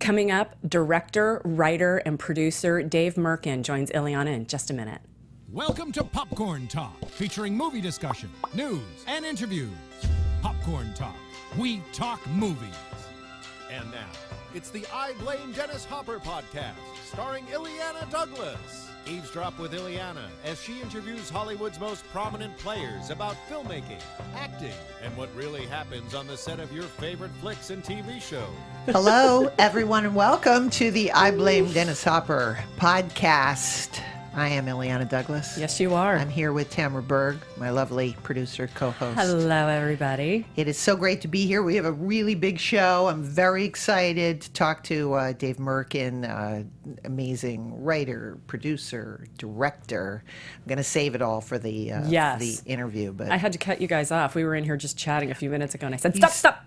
Coming up, director, writer, and producer Dave Mirkin joins Illeana in just a minute. Welcome to Popcorn Talk, featuring movie discussion, news, and interviews. Popcorn Talk. We talk movies. And now, it's the I Blame Dennis Hopper podcast, starring Illeana Douglas. Eavesdrop with Illeana as she interviews Hollywood's most prominent players about filmmaking, acting, and what really happens on the set of your favorite flicks and TV shows. Hello, everyone, and welcome to the I Blame Dennis Hopper podcast. I am Illeana Douglas. Yes, you are. I'm here with Tamara Berg, my lovely producer, co-host. Hello, everybody. It is so great to be here. We have a really big show. I'm very excited to talk to Dave Mirkin, amazing writer, producer, director. I'm going to save it all for the interview. But I had to cut you guys off. We were in here just chatting a few minutes ago, and I said, stop.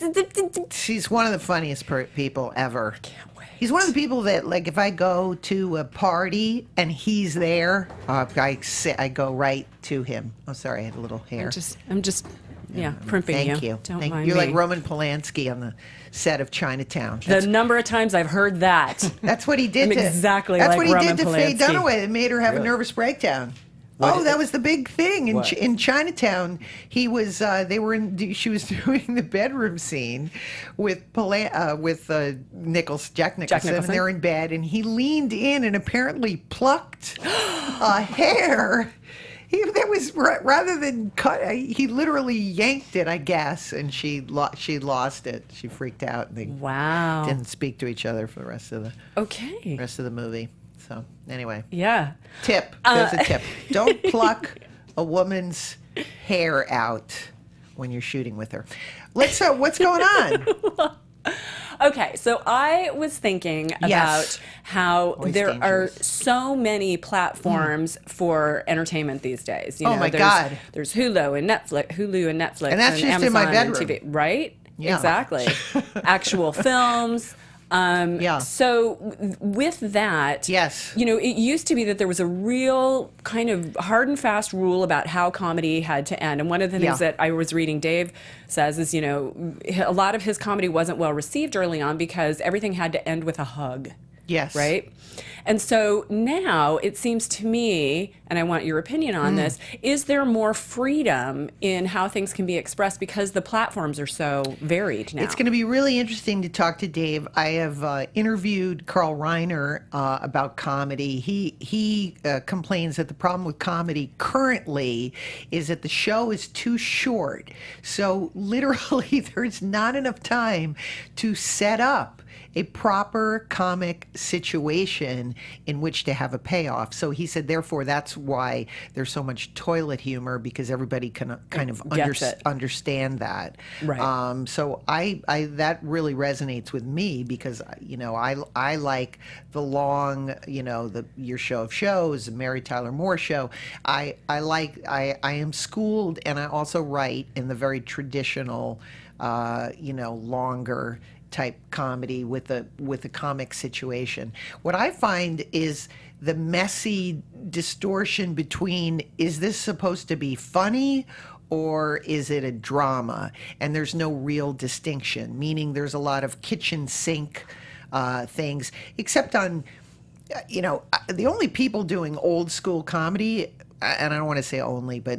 She's one of the funniest people ever. Can't wait. He's one of the people that, like, if I go to a party and he's there, I go right to him. Oh, sorry, I had a little hair. I'm just primping you. Thank you. Don't mind You're me. like Roman Polanski on the set of Chinatown. The number of times I've heard that. That's what he did. I'm exactly That's like what he Roman did to Faye Polanski. Dunaway. It made her have a nervous breakdown. That was the big thing in Chinatown. He was. She was doing the bedroom scene with Jack Nicholson, and they're in bed, and he leaned in and apparently plucked a hair. That was rather than cut. He literally yanked it, I guess, and she lost it. She freaked out, and they didn't speak to each other for the rest of the movie. So anyway, tip. There's a tip. Don't pluck a woman's hair out when you're shooting with her. What's going on? Okay, so I was thinking about how Always there dangerous. are so many platforms for entertainment these days. You know, God! There's Hulu and Netflix, And that's just Amazon in my and bedroom. TV, right? Yeah. Exactly. Actual films. So with that, Yes. you know, it used to be that there was a real kind of hard and fast rule about how comedy had to end. And one of the things that I was reading Dave says is, you know, a lot of his comedy wasn't well received early on because everything had to end with a hug. Yes. Right? And so now it seems to me, and I want your opinion on this, is there more freedom in how things can be expressed because the platforms are so varied now? It's going to be really interesting to talk to Dave. I have interviewed Carl Reiner about comedy. He complains that the problem with comedy currently is that the show is too short. So literally there's not enough time to set up a proper comic situation in which to have a payoff. So he said, therefore, that's why there's so much toilet humor, because everybody can kind of understand that. Right. So I that really resonates with me because, you know, I like the long, you know, your show of shows, the Mary Tyler Moore show. I am schooled, and I also write in the very traditional, you know, longer type comedy with a comic situation. What I find is the messy distortion between, is this supposed to be funny or is it a drama? And there's no real distinction, meaning there's a lot of kitchen sink things, except on, you know, the only people doing old school comedy, and I don't want to say only, but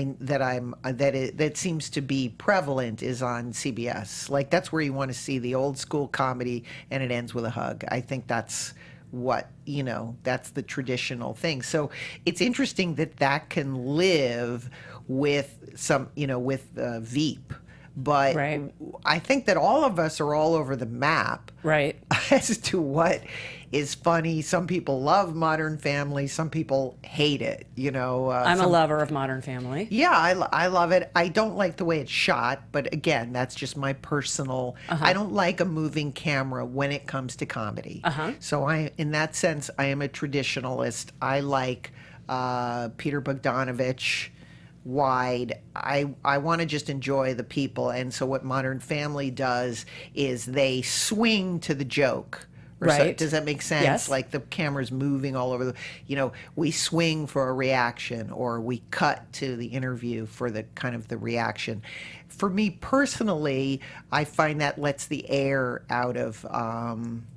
that seems to be prevalent is on CBS. Like, that's where you want to see the old school comedy, and it ends with a hug. I think that's what, you know, that's the traditional thing. So it's interesting that can live with some, you know, with Veep. But I think that all of us are all over the map as to what is funny. Some people love Modern Family. Some people hate it. You know, I'm a lover of Modern Family. Yeah, I love it. I don't like the way it's shot, but again, that's just my personal. I don't like a moving camera when it comes to comedy. So in that sense, I am a traditionalist. I like Peter Bogdanovich. Wide. I want to just enjoy the people, and so what Modern Family does is they swing to the joke. Right. Does that make sense? Yes. Like the camera's moving all over you know, we swing for a reaction, or we cut to the interview for the kind of the reaction. For me personally, I find that lets the air out of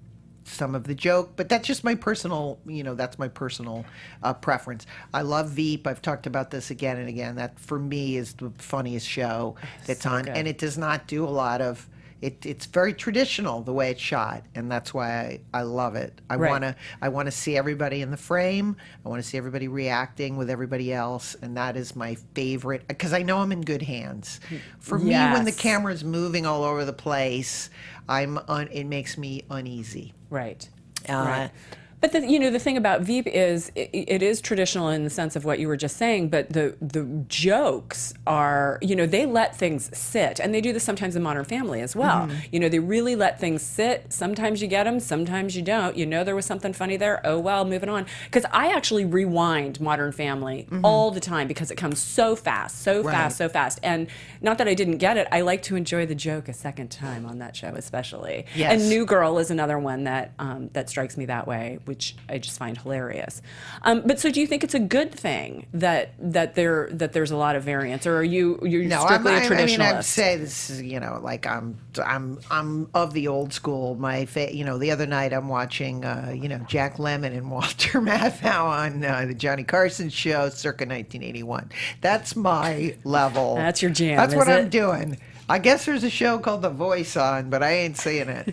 some of the joke, but that's just my personal, that's my personal preference. I love Veep. I've talked about this again and again. That for me is the funniest show that's so on, good. And it does not do a lot of. It's very traditional the way it's shot, and that's why I love it. I want to see everybody in the frame. I want to see everybody reacting with everybody else, and that is my favorite because I know I'm in good hands. For me, when the camera's moving all over the place, it makes me uneasy. Right. Right. But the thing about Veep is it is traditional in the sense of what you were just saying, but the jokes are, they let things sit, and they do this sometimes in Modern Family as well. They really let things sit. Sometimes you get them, sometimes you don't. There was something funny there. Oh well, moving on. Because I actually rewind Modern Family all the time because it comes so fast, so fast. And not that I didn't get it, I like to enjoy the joke a second time on that show, especially. Yes. And New Girl is another one that that strikes me that way, which I just find hilarious. But so, do you think it's a good thing that there's a lot of variance, or are you're strictly a traditionalist? I mean, I'd say this is like I'm of the old school. The other night I'm watching Jack Lemmon and Walter Matthau on the Johnny Carson show, circa 1981. That's my level. That's your jam. That's what I'm doing. I guess there's a show called The Voice on, but I ain't seeing it.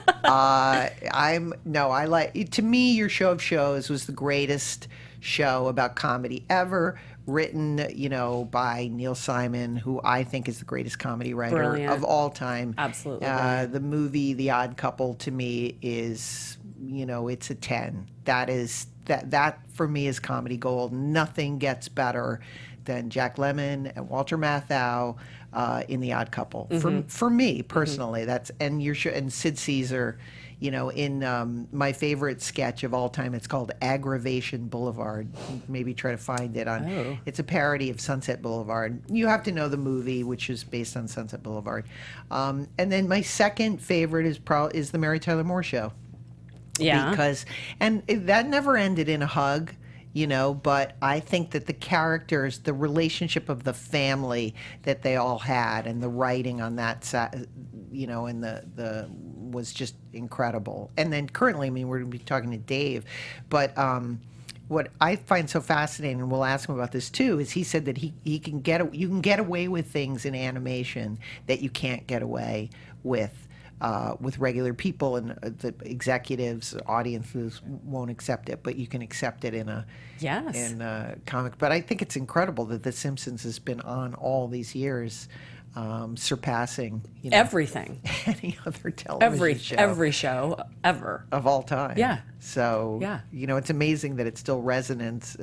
To me, Your Show of Shows was the greatest show about comedy ever, written, by Neil Simon, who I think is the greatest comedy writer of all time. Absolutely. The movie The Odd Couple to me is, it's a 10. That for me is comedy gold. Nothing gets better than Jack Lemmon and Walter Matthau in The Odd Couple. For me personally, that's and Sid Caesar, in my favorite sketch of all time. It's called Aggravation Boulevard. Maybe try to find it on. Oh. It's a parody of Sunset Boulevard. You have to know the movie, which is based on Sunset Boulevard. And then my second favorite is the Mary Tyler Moore Show. Yeah, because that never ended in a hug. But I think that the characters, the relationship of the family that they all had, and the writing on that side, and the was just incredible. And then currently, we're going to be talking to Dave, but what I find so fascinating, and we'll ask him about this too, is he said that you can get away with things in animation that you can't get away with regular people, and the executives, audiences won't accept it, but you can accept it in a comic. But I think it's incredible that The Simpsons has been on all these years, surpassing everything, any other television show, every show ever of all time. Yeah. So it's amazing that it still resonates,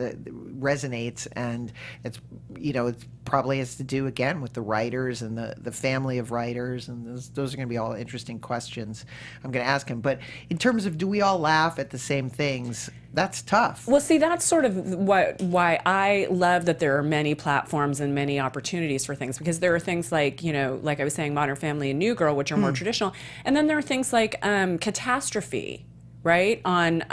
and it's it probably has to do again with the writers and the family of writers, and those are going to be all interesting questions I'm going to ask him. But in terms of do we all laugh at the same things, that's tough. Well, see, that's sort of why I love that there are many platforms and many opportunities for things, because there are things like, like I was saying, Modern Family and New Girl, which are more traditional, and then there are things like Catastrophe, right, on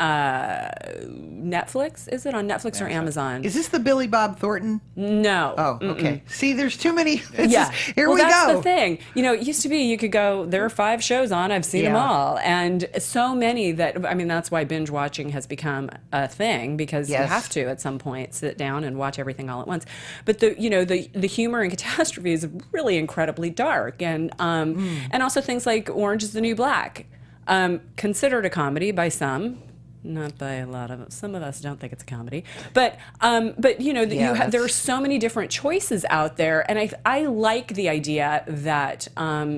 Netflix. Is it on Netflix or Amazon? Is this the Billy Bob Thornton? No. Oh, okay. See, there's too many. Here we go. That's the thing. It used to be you could go, there are 5 shows on, I've seen them all. And so many that, that's why binge watching has become a thing, because you have to, at some point, sit down and watch everything all at once. But the humor in Catastrophe is really incredibly dark. And also things like Orange is the New Black. Considered a comedy by some, not by a lot of us. Some of us don't think it's a comedy, but there are so many different choices out there, and I like the idea that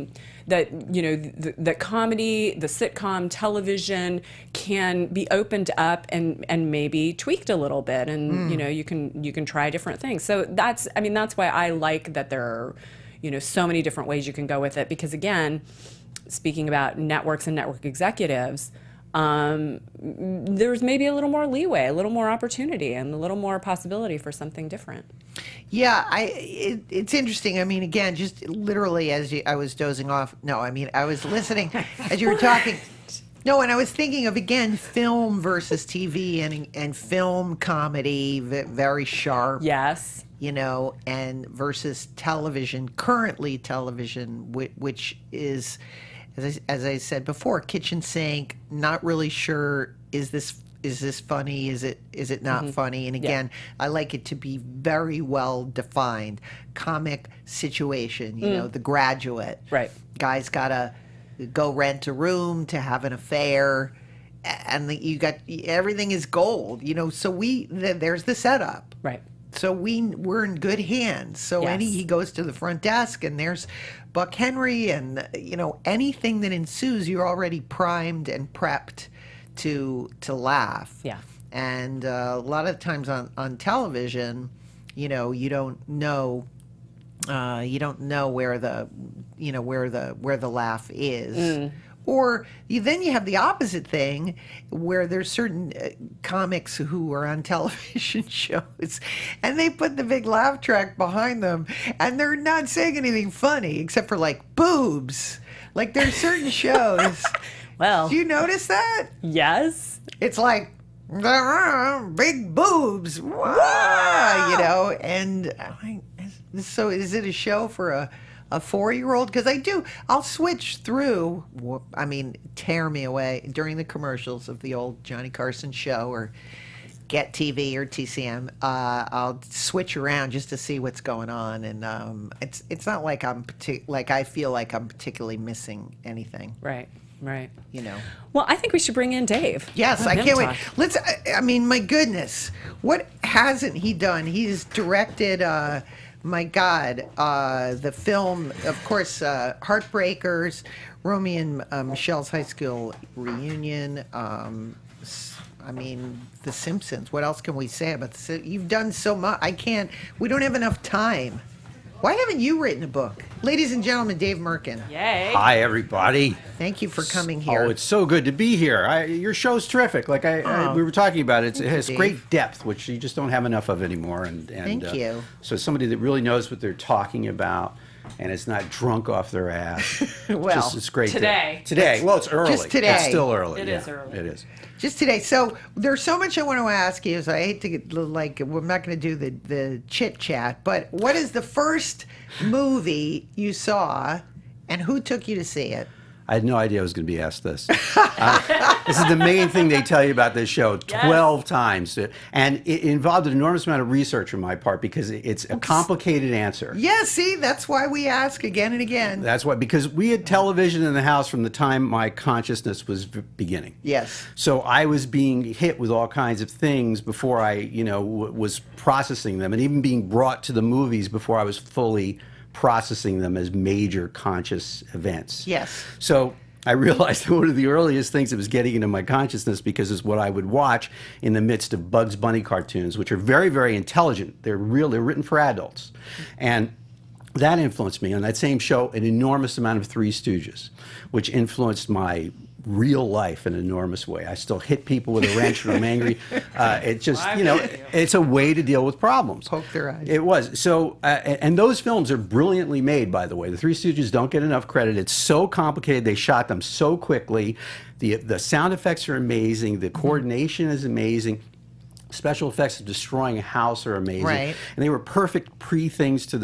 that comedy, the sitcom, television can be opened up and maybe tweaked a little bit, and you can try different things. So that's why I like that there are so many different ways you can go with it, because again, speaking about networks and network executives, there's maybe a little more leeway, a little more opportunity, and a little more possibility for something different. Yeah, it's interesting. Again, just literally as I was dozing off. No, I was listening as you were talking. No, and I was thinking of, again, film versus TV and film comedy, very sharp. Yes. And versus television, currently television, which is as I said before, kitchen sink, not really sure, is this funny? Is it not funny? And again, I like it to be very well defined. Comic situation, you know, The Graduate. Right. Guy's got to go rent a room to have an affair, and you got everything is gold, you know. So there's the setup. Right. So we're in good hands. So Yes. he goes to the front desk, and there's Buck Henry, and you know, anything that ensues, you're already primed and prepped to laugh. Yeah. And a lot of times on television, you know, you don't know where the laugh is. Or then you have the opposite thing, where there's certain comics who are on television shows, and they put the big laugh track behind them, and they're not saying anything funny except for like boobs. Like there's certain shows. Well, Do you notice that? yes. It's like big boobs, wow, you know. And so is it a show for a 4-year-old? Because I'll switch through. I mean, tear me away during the commercials of the old Johnny Carson show or Get TV or TCM. I'll switch around just to see what's going on, and it's not like I feel like I'm particularly missing anything. Right. Right. You know. Well, I think we should bring in Dave. Yes, Let I him can't talk. wait. I mean, my goodness, what hasn't he done? He's directed, my God, the film, of course, Heartbreakers, Romeo and Michelle's high school reunion. I mean, The Simpsons. What else can we say about you've done so much. We don't have enough time. Why haven't you written a book? Ladies and gentlemen, Dave Mirkin. Yay. Hi, everybody. Thank you for coming here. Oh, it's so good to be here. Your show's terrific. Like we were talking about, it has Dave. great depth, which you just don't have enough of anymore. And Thank you. So somebody that really knows what they're talking about and is not drunk off their ass. Well, it's great. today. Well, it's early. Just today. It's still early. It yeah, is early. It is. Just today. So there's so much I want to ask you. So I hate to get like, we're not going to do the chit chat, but what is the first movie you saw, and who took you to see it? I had no idea I was going to be asked this. This is the main thing they tell you about this show 12 times. And it involved an enormous amount of research on my part because it's a complicated answer. Yeah, see, that's why we ask again and again. That's why, because we had television in the house from the time my consciousness was beginning. Yes. So I was being hit with all kinds of things before I, was processing them, and even being brought to the movies before I was fully processing them as major conscious events. Yes. So I realized that one of the earliest things that was getting into my consciousness, because it's what I would watch in the midst of Bugs Bunny cartoons, which are very, very intelligent. They're written for adults. And that influenced me. On that same show, an enormous amount of Three Stooges, which influenced my real life in an enormous way. I still hit people with a wrench when I'm angry. It just, it's a way to deal with problems. Poke their eyes. It was. So, and those films are brilliantly made, by the way. The Three Stooges don't get enough credit. It's so complicated. They shot them so quickly. The sound effects are amazing. The coordination is amazing. Special effects of destroying a house are amazing, Right. and they were perfect pre-things to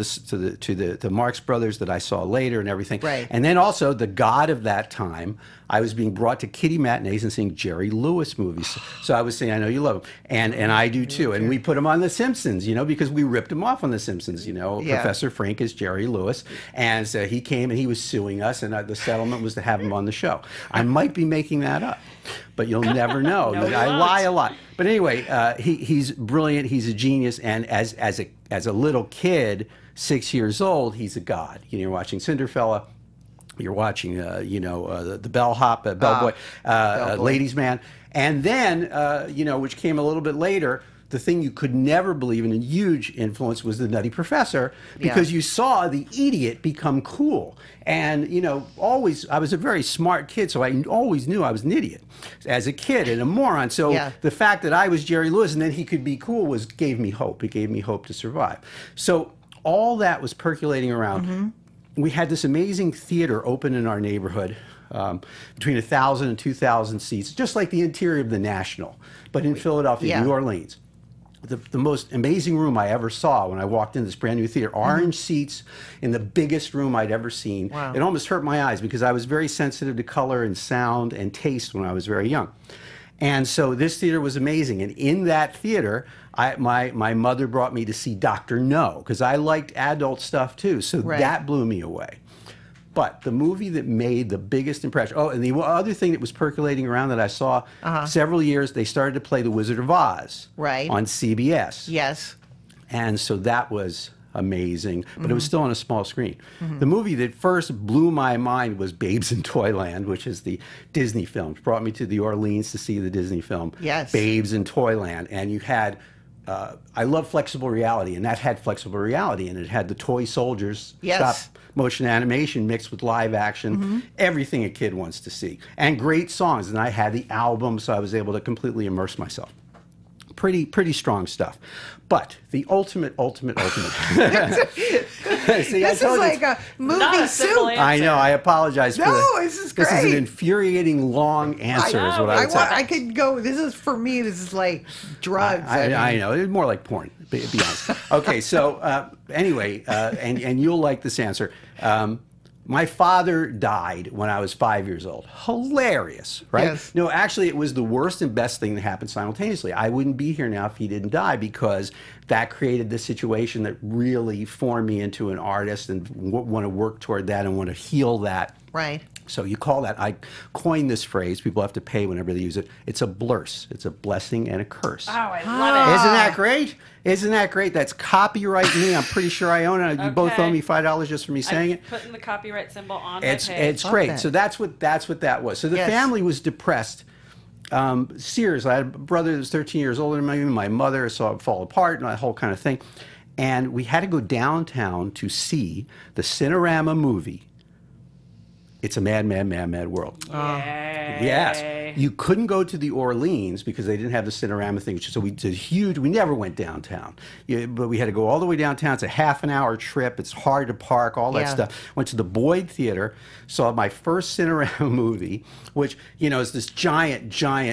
the Marx Brothers that I saw later and everything. Right. And then also the god of that time, I was being brought to kiddie matinees and seeing Jerry Lewis movies. So I was saying, I know you love him, and I do too. And we put him on The Simpsons, because we ripped him off on The Simpsons. Yeah. Professor Frink is Jerry Lewis, and so he came and he was suing us, and the settlement was to have him on the show. I might be making that up, but you'll never know. No, you I won't. lie a lot. But anyway, he's brilliant. He's a genius, and as a little kid, 6 years old, he's a god. You're watching Cinderfella. You're watching, the Bellhop, Bellboy, Bellboy. Ladies' Man. And then, which came a little bit later, the thing you could never believe in, a huge influence, was The Nutty Professor, because you saw the idiot become cool. And, always, I was a very smart kid, so I always knew I was an idiot as a kid and a moron. So the fact that I was Jerry Lewis and then he could be cool gave me hope. It gave me hope to survive. So all that was percolating around. We had this amazing theater open in our neighborhood, between 1,000 and 2,000 seats, just like the interior of the National, but in Philadelphia, New Orleans. the most amazing room I ever saw when I walked in this brand new theater. Orange seats in the biggest room I'd ever seen. Wow. It almost hurt my eyes because I was very sensitive to color and sound and taste when I was very young. And so this theater was amazing. And in that theater, my mother brought me to see Dr. No, because I liked adult stuff too. So that blew me away. But the movie that made the biggest impression, oh, and the other thing that was percolating around that I saw several years, they started to play The Wizard of Oz on CBS. Yes. And so that was amazing, but it was still on a small screen. The movie that first blew my mind was Babes in Toyland, which is the Disney film. It brought me to the Orleans to see the Disney film, Babes in Toyland. And you had, I love flexible reality, and that had flexible reality, and it had the toy soldiers, stop motion animation mixed with live action, everything a kid wants to see, and great songs. And I had the album, so I was able to completely immerse myself. Pretty strong stuff. But the ultimate. See, this is like a movie soup. I know. I apologize for that. This is great. This is an infuriating long answer, is what I would say. I could go. This is for me. This is like drugs. I know. It's more like porn. Be honest. Okay. So anyway, and you'll like this answer. My father died when I was 5 years old. Hilarious, right? Yes. No, actually, it was the worst and best thing that happened simultaneously. I wouldn't be here now if he didn't die, because that created the situation that really formed me into an artist and want to work toward that and want to heal that. Right. So you call that, I coined this phrase, people have to pay whenever they use it. It's a blurse. It's a blessing and a curse. Oh, I love it. Isn't that great? Isn't that great? That's copyright me. I'm pretty sure I own it. You both owe me $5 just for me saying it. Putting the copyright symbol on my page. It's great. That. So that's what that was. So the family was depressed. Seriously, I had a brother that was 13 years older than me. My mother saw it fall apart and that whole kind of thing. And we had to go downtown to see the Cinerama movie. It's a Mad, Mad, Mad, Mad World. Yes. You couldn't go to the Orleans because they didn't have the Cinerama thing. So we did huge. We never went downtown. But we had to go all the way downtown. It's a half-an-hour trip. It's hard to park, all that stuff. Went to the Boyd Theater, saw my first Cinerama movie, which, you know, is this giant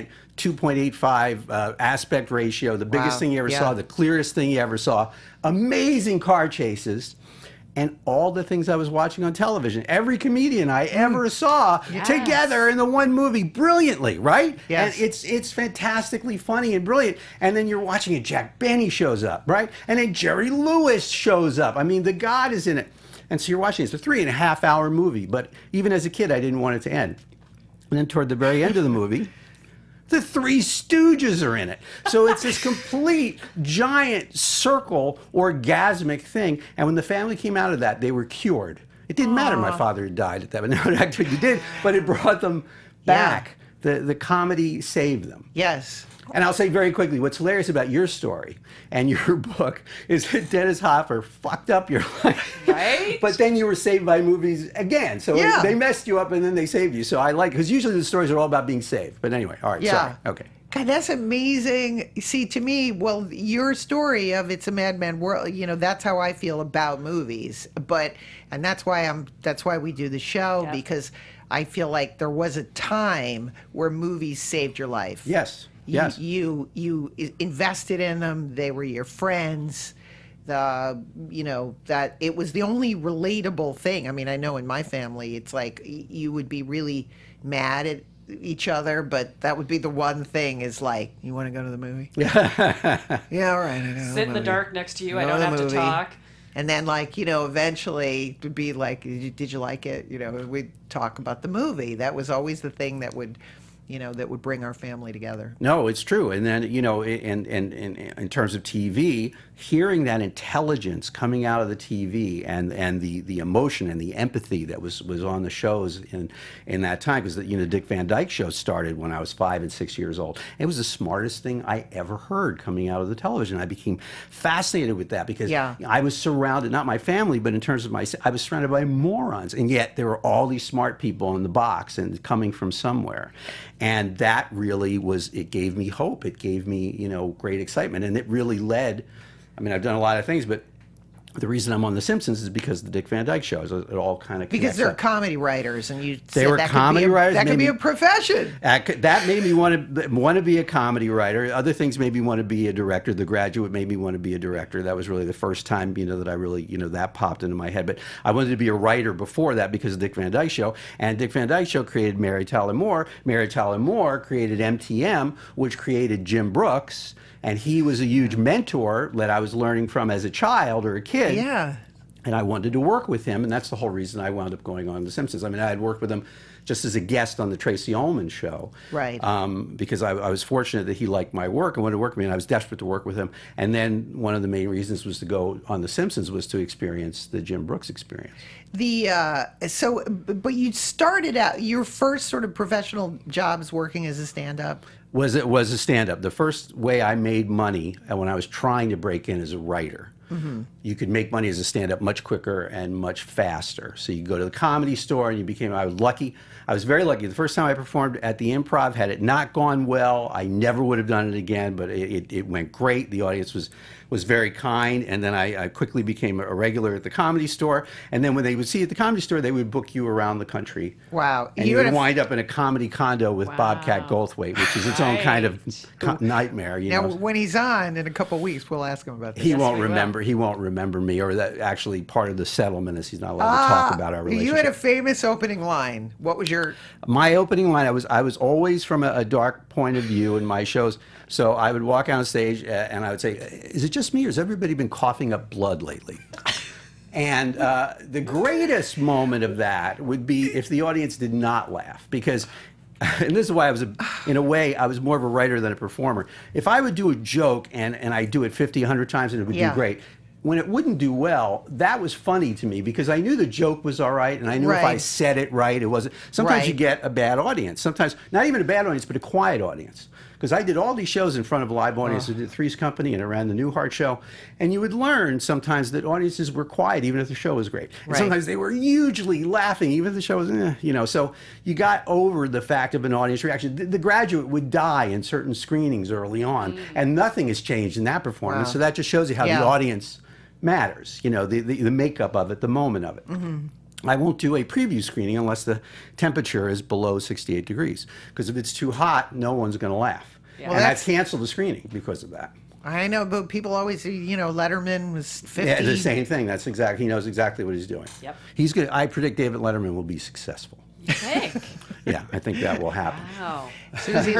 2.85 aspect ratio, the biggest thing you ever saw, the clearest thing you ever saw. Amazing car chases. And all the things I was watching on television, every comedian I ever saw together in the one movie, brilliantly, right? Yes. And it's fantastically funny and brilliant. And then you're watching it, Jack Benny shows up, right? And then Jerry Lewis shows up. I mean, the God is in it. And so you're watching it. It's a 3.5-hour movie. But even as a kid, I didn't want it to end. And then toward the very end of the movie, the Three Stooges are in it. So it's this complete, giant, circle, orgasmic thing. And when the family came out of that, they were cured. It didn't matter my father had died at that, but no, it actually did. But it brought them back. The comedy saved them. Yes. And I'll say very quickly, what's hilarious about your story and your book is that Dennis Hopper fucked up your life. Right? But then you were saved by movies again. So they messed you up and then they saved you. So I like, because usually the stories are all about being saved. But anyway, all right, sorry. Okay. God, that's amazing. See, to me, well, your story of It's a Madman World, you know, that's how I feel about movies. And that's why we do the show, because I feel like there was a time where movies saved your life. Yes. Yes. You invested in them. They were your friends. You know, that it was the only relatable thing. I mean, I know in my family, it's like you would be really mad at each other, but that would be the one thing is like, you want to go to the movie? Yeah, all right. Sit in the dark next to you. I don't have to talk. And then, like, you know, eventually it would be like, did you like it? You know, we'd talk about the movie. That was always the thing that would, you know, that would bring our family together. No, it's true. And then, you know, in terms of TV, hearing that intelligence coming out of the TV and the emotion and the empathy that was on the shows in that time, because, you know, Dick Van Dyke Show started when I was 5 and 6 years old. It was the smartest thing I ever heard coming out of the television. I became fascinated with that because I was surrounded, not my family, but in terms of I was surrounded by morons. And yet there were all these smart people in the box and coming from somewhere. And that really it gave me hope. It gave me, you know, great excitement. And it really led, I mean, I've done a lot of things, but the reason I'm on The Simpsons is because of the Dick Van Dyke Show. It all kind of because they're comedy writers, and you they were comedy writers. That could be a profession. That made me want to be a comedy writer. Other things made me want to be a director. The Graduate made me want to be a director. That was really the first time that I really that popped into my head. But I wanted to be a writer before that because of Dick Van Dyke Show. And Dick Van Dyke Show created Mary Tyler Moore. Mary Tyler Moore created MTM, which created Jim Brooks. And he was a huge mentor that I was learning from as a child or a kid. Yeah. And I wanted to work with him, and that's the whole reason I wound up going on The Simpsons. I mean, I had worked with him just as a guest on the Tracy Ullman Show. Right. Because I was fortunate that he liked my work and wanted to work with me, and I was desperate to work with him. And then one of the main reasons was to go on The Simpsons was to experience the Jim Brooks experience. But you started out, your first sort of professional jobs working as a stand-up? Was a stand-up. The first way I made money when I was trying to break in as a writer. You could make money as a stand-up much quicker and much faster. So you go to the Comedy Store, and I was lucky. I was very lucky. The first time I performed at the Improv, had it not gone well, I never would have done it again, but it went great. The audience was very kind, and then I quickly became a regular at the Comedy Store. And then when they would see you at the Comedy Store, they would book you around the country. Wow. And you would wind up in a comedy condo with Bobcat Goldthwait, which is its own kind of nightmare. Now, when he's on in a couple of weeks, we'll ask him about this. He won't remember me, or that actually part of the settlement is he's not allowed to talk about our relationship. You had a famous opening line. What was my opening line? I was always from a dark point of view in my shows. So I would walk on stage and I would say, "Is it just me, or has everybody been coughing up blood lately?" And the greatest moment of that would be if the audience did not laugh, because, and this is why in a way, I was more of a writer than a performer. If I would do a joke and I do it 50, 100 times and it would do great, when it wouldn't do well, that was funny to me because I knew the joke was all right, and I knew if I said it right, it wasn't. Sometimes you get a bad audience. Sometimes, not even a bad audience, but a quiet audience. Because I did all these shows in front of a live audience. I did Three's Company and I ran the Newhart Show. And you would learn sometimes that audiences were quiet even if the show was great. And sometimes they were hugely laughing even if the show was, So you got over the fact of an audience reaction. The Graduate would die in certain screenings early on, and nothing has changed in that performance. So that just shows you how the audience matters, the makeup of it, the moment of it. I won't do a preview screening unless the temperature is below 68 degrees. Because if it's too hot, no one's going to laugh. Yeah. Well, and I've canceled the screening because of that. I know, but people always say, Letterman was 50. Yeah, the same thing. That's exactly, he knows exactly what he's doing. Yep. He's good. I predict David Letterman will be successful. Yeah, I think that will happen. Wow. Susie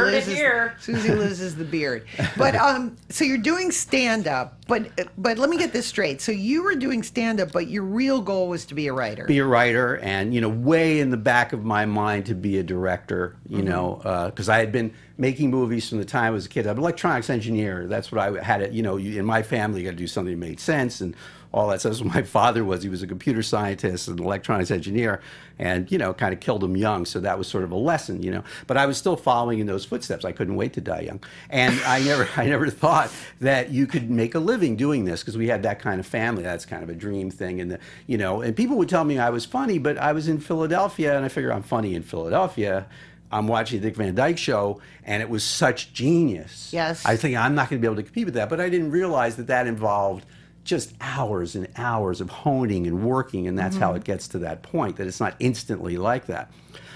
loses the beard. But so you're doing stand-up, but let me get this straight. So you were doing stand-up, but your real goal was to be a writer. Be a writer, and way in the back of my mind to be a director. Because I had been making movies from the time I was a kid. I'm an electronics engineer. That's what I had. In my family, you got to do something that made sense and all that. So that's what my father was. He was a computer scientist and an electronics engineer, and kind of killed him young. So that was sort of a lesson, But I was still following in those footsteps. I couldn't wait to die young, and I never thought that you could make a living doing this because we had that kind of family. That's kind of a dream thing, and and people would tell me I was funny, but I was in Philadelphia, and I figured I'm funny in Philadelphia. I'm watching the Dick Van Dyke Show, and it was such genius. Yes. I think I'm not going to be able to compete with that, but I didn't realize that involved just hours and hours of honing and working, and that's how it gets to that point, that it's not instantly like that.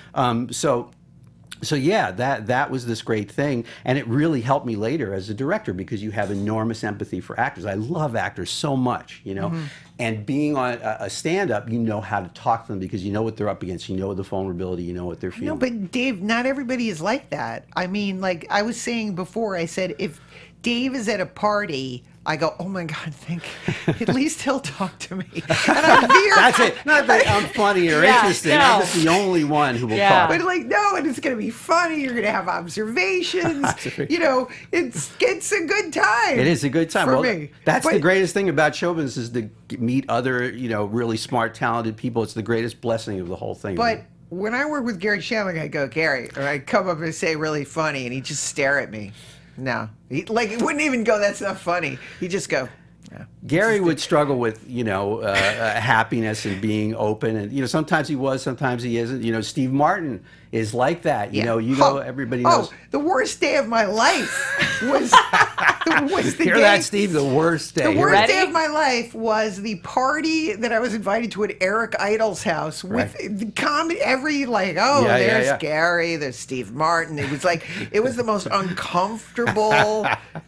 So yeah, that was this great thing, and it really helped me later as a director because you have enormous empathy for actors. I love actors so much, and being on a stand-up, you know how to talk to them because you know what they're up against, you know the vulnerability, you know what they're feeling. No, but Dave, not everybody is like that. I mean, like I was saying before, I said if Dave is at a party, I go, oh my God, at least he'll talk to me. And that's it. Not that I'm funny or interesting. No. I'm just the only one who will talk. But and it's going to be funny. You're going to have observations. It's a good time. It is a good time for me. That's the greatest thing about show business is to meet other, really smart, talented people. It's the greatest blessing of the whole thing. But when I work with Gary Shamling, I go, Gary, or I come up and say really funny, and he just stare at me. No, he wouldn't even go, that's not funny. He'd just go, Gary would struggle with, happiness and being open. And, sometimes he was, sometimes he isn't. Steve Martin is like that. Everybody knows. The worst day of my life was the Hear day, that, Steve? The worst day. The worst day of my life was the party that I was invited to at Eric Idle's house with the comedy. There's Gary, there's Steve Martin. It was it was the most uncomfortable.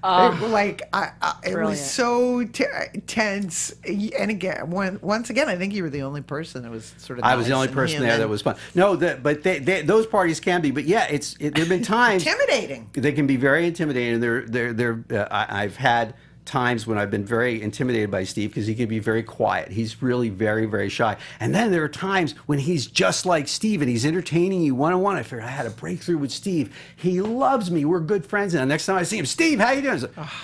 It was so tense. And again, once again, I think you were the only person that was sort of. I was the only person there that was fun. No, but those parties can be. But yeah, there have been times intimidating. They can be very intimidating. I've had times when I've been very intimidated by Steve because he can be very quiet. He's really very, very shy. And then there are times when he's just like Steve and he's entertaining you one-on-one. I figured I had a breakthrough with Steve. He loves me. We're good friends. And the next time I see him, Steve, how you doing?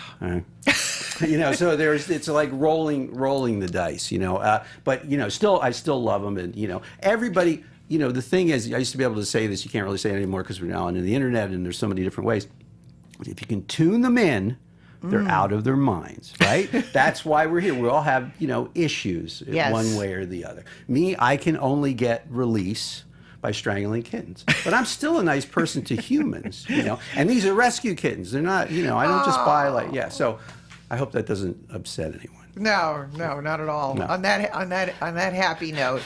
So it's like rolling the dice, but I still love him. And everybody, the thing is, I used to be able to say this, you can't really say it anymore because we're now on the internet and there's so many different ways. But if you can tune them in, they're out of their minds, right? That's why we're here. We all have, issues one way or the other. Me, I can only get release by strangling kittens. But I'm still a nice person to humans, And these are rescue kittens. They're not, I don't just buy so I hope that doesn't upset anyone. No, not at all. No. On that happy note.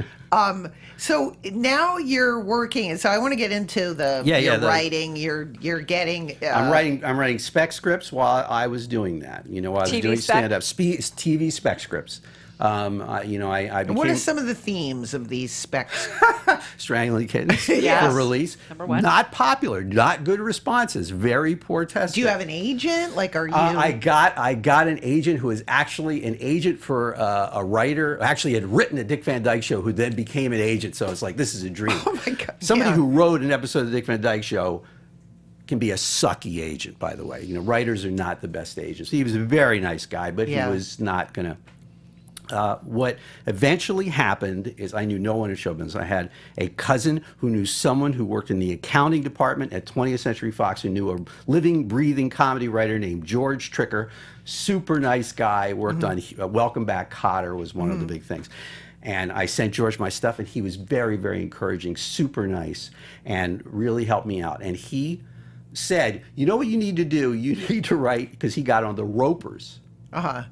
So now you're working. So I want to get into the writing. You're getting. I'm writing spec scripts while I was doing that. While I was doing stand-up, TV spec scripts. I became. What are some of the themes of these specs? Strangling kittens for release. Number one. Not popular. Not good responses. Very poor testing. Do you have an agent? Are you? I got an agent who is actually an agent for a writer. Actually, had written a Dick Van Dyke Show, who then became an agent. So it's like this is a dream. Oh my God! Somebody who wrote an episode of the Dick Van Dyke Show can be a sucky agent, by the way. Writers are not the best agents. He was a very nice guy, but he was not going to. What eventually happened is I knew no one in show business. I had a cousin who knew someone who worked in the accounting department at 20th Century Fox who knew a living, breathing comedy writer named George Tricker. Super nice guy, worked on Welcome Back, Kotter was one of the big things. And I sent George my stuff, and he was very, very encouraging, super nice, and really helped me out. And he said, you know what you need to do? You need to write, because he got on the Ropers. Not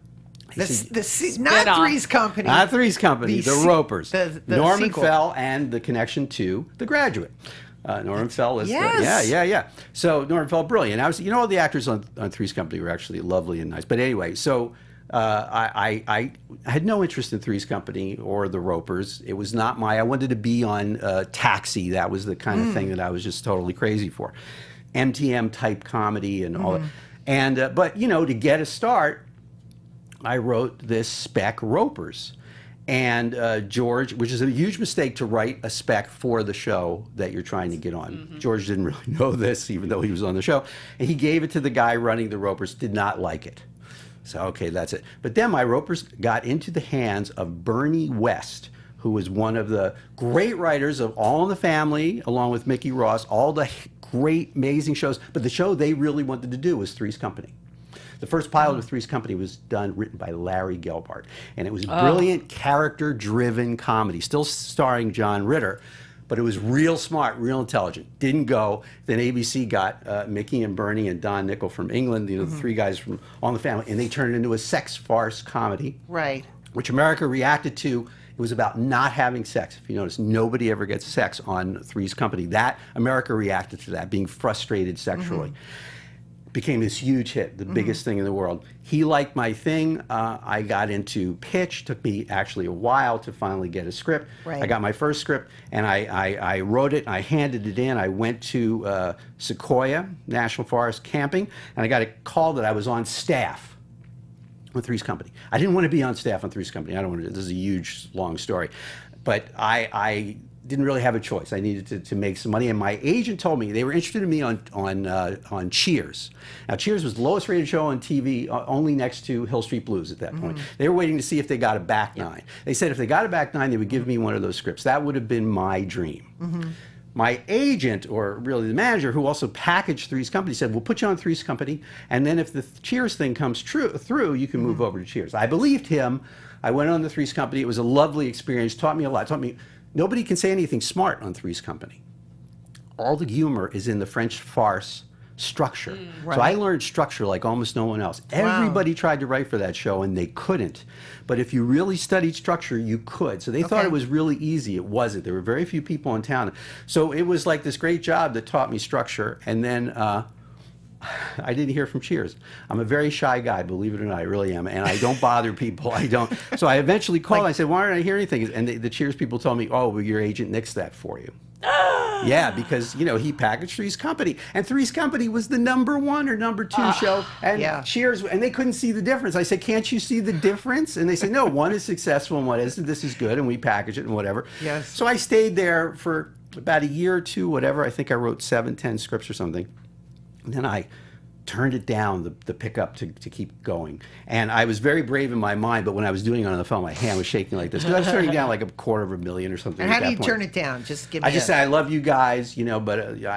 Three's Company. Not Three's Company, the Ropers. The Norman sequel. Fell and the connection to The Graduate. Norman Fell is So Norman Fell, brilliant. I was, all the actors on Three's Company were actually lovely and nice. But anyway, so I had no interest in Three's Company or the Ropers. It was not I wanted to be on Taxi. That was the kind of thing that I was just totally crazy for. MTM type comedy and all that. And but to get a start, I wrote this spec Ropers. And George, which is a huge mistake to write a spec for the show that you're trying to get on. George didn't really know this, even though he was on the show. And he gave it to the guy running the Ropers, did not like it. So, okay, that's it. But then my Ropers got into the hands of Bernie West, who was one of the great writers of All in the Family, along with Mickey Ross, all the great, amazing shows. But the show they really wanted to do was Three's Company. The first pilot of Three's Company was written by Larry Gelbart. And it was brilliant, character-driven comedy, still starring John Ritter. But it was real smart, real intelligent. Didn't go. Then ABC got Mickey and Bernie and Don Nickel from England, the three guys from All in the Family, and they turned it into a sex farce comedy. Right. Which America reacted to. It was about not having sex. If you notice, nobody ever gets sex on Three's Company. America reacted to that, being frustrated sexually. Became this huge hit, the biggest thing in the world. He liked my thing. I got into pitch. Took me actually a while to finally get a script. Right. I got my first script, and I wrote it, and I handed it in. I went to Sequoia National Forest camping, and I got a call that I was on staff on Three's Company. I didn't want to be on staff on Three's Company. I don't want to. This is a huge, long story. But I didn't really have a choice. I needed to make some money, and my agent told me they were interested in me on Cheers. Now, Cheers was the lowest rated show on TV, only next to Hill Street Blues at that point. They were waiting to see if they got a back nine. They said if they got a back nine, they would give me one of those scripts. That would have been my dream. my agent, or really the manager, who also packaged Three's Company, said, we'll put you on Three's Company, and then if the Cheers thing comes through, you can move over to Cheers. I believed him. I went on the Three's Company. It was a lovely experience. Taught me a lot. Taught me nobody can say anything smart on Three's Company. All the humor is in the French farce structure. Right. So I learned structure like almost no one else. Wow. Everybody tried to write for that show and they couldn't. But if you really studied structure, you could. So they thought it was really easy. It wasn't. There were very few people in town. So it was like this great job that taught me structure. And then I didn't hear from Cheers. I'm a very shy guy, believe it or not, I really am. And I don't bother people. I don't. So I eventually called and I said, why didn't I hear anything? And the Cheers people told me, oh, well, your agent nixed that for you. Yeah, because, you know, he packaged Three's Company. And Three's Company was the #1 or #2 show. And Cheers, and they couldn't see the difference. I said, can't you see the difference? And they said, no, one is successful and one isn't. This is good, and we package it and whatever. Yes. So I stayed there for about a year or two, whatever. I think I wrote 7, 10 scripts or something. And then I turned it down, the pickup, to keep going. And I was very brave in my mind, but when I was doing it on the phone, my hand was shaking like this. Because I was turning down like $250,000 or something. And how do you turn it down? Just give me I just said, I love you guys, you know, but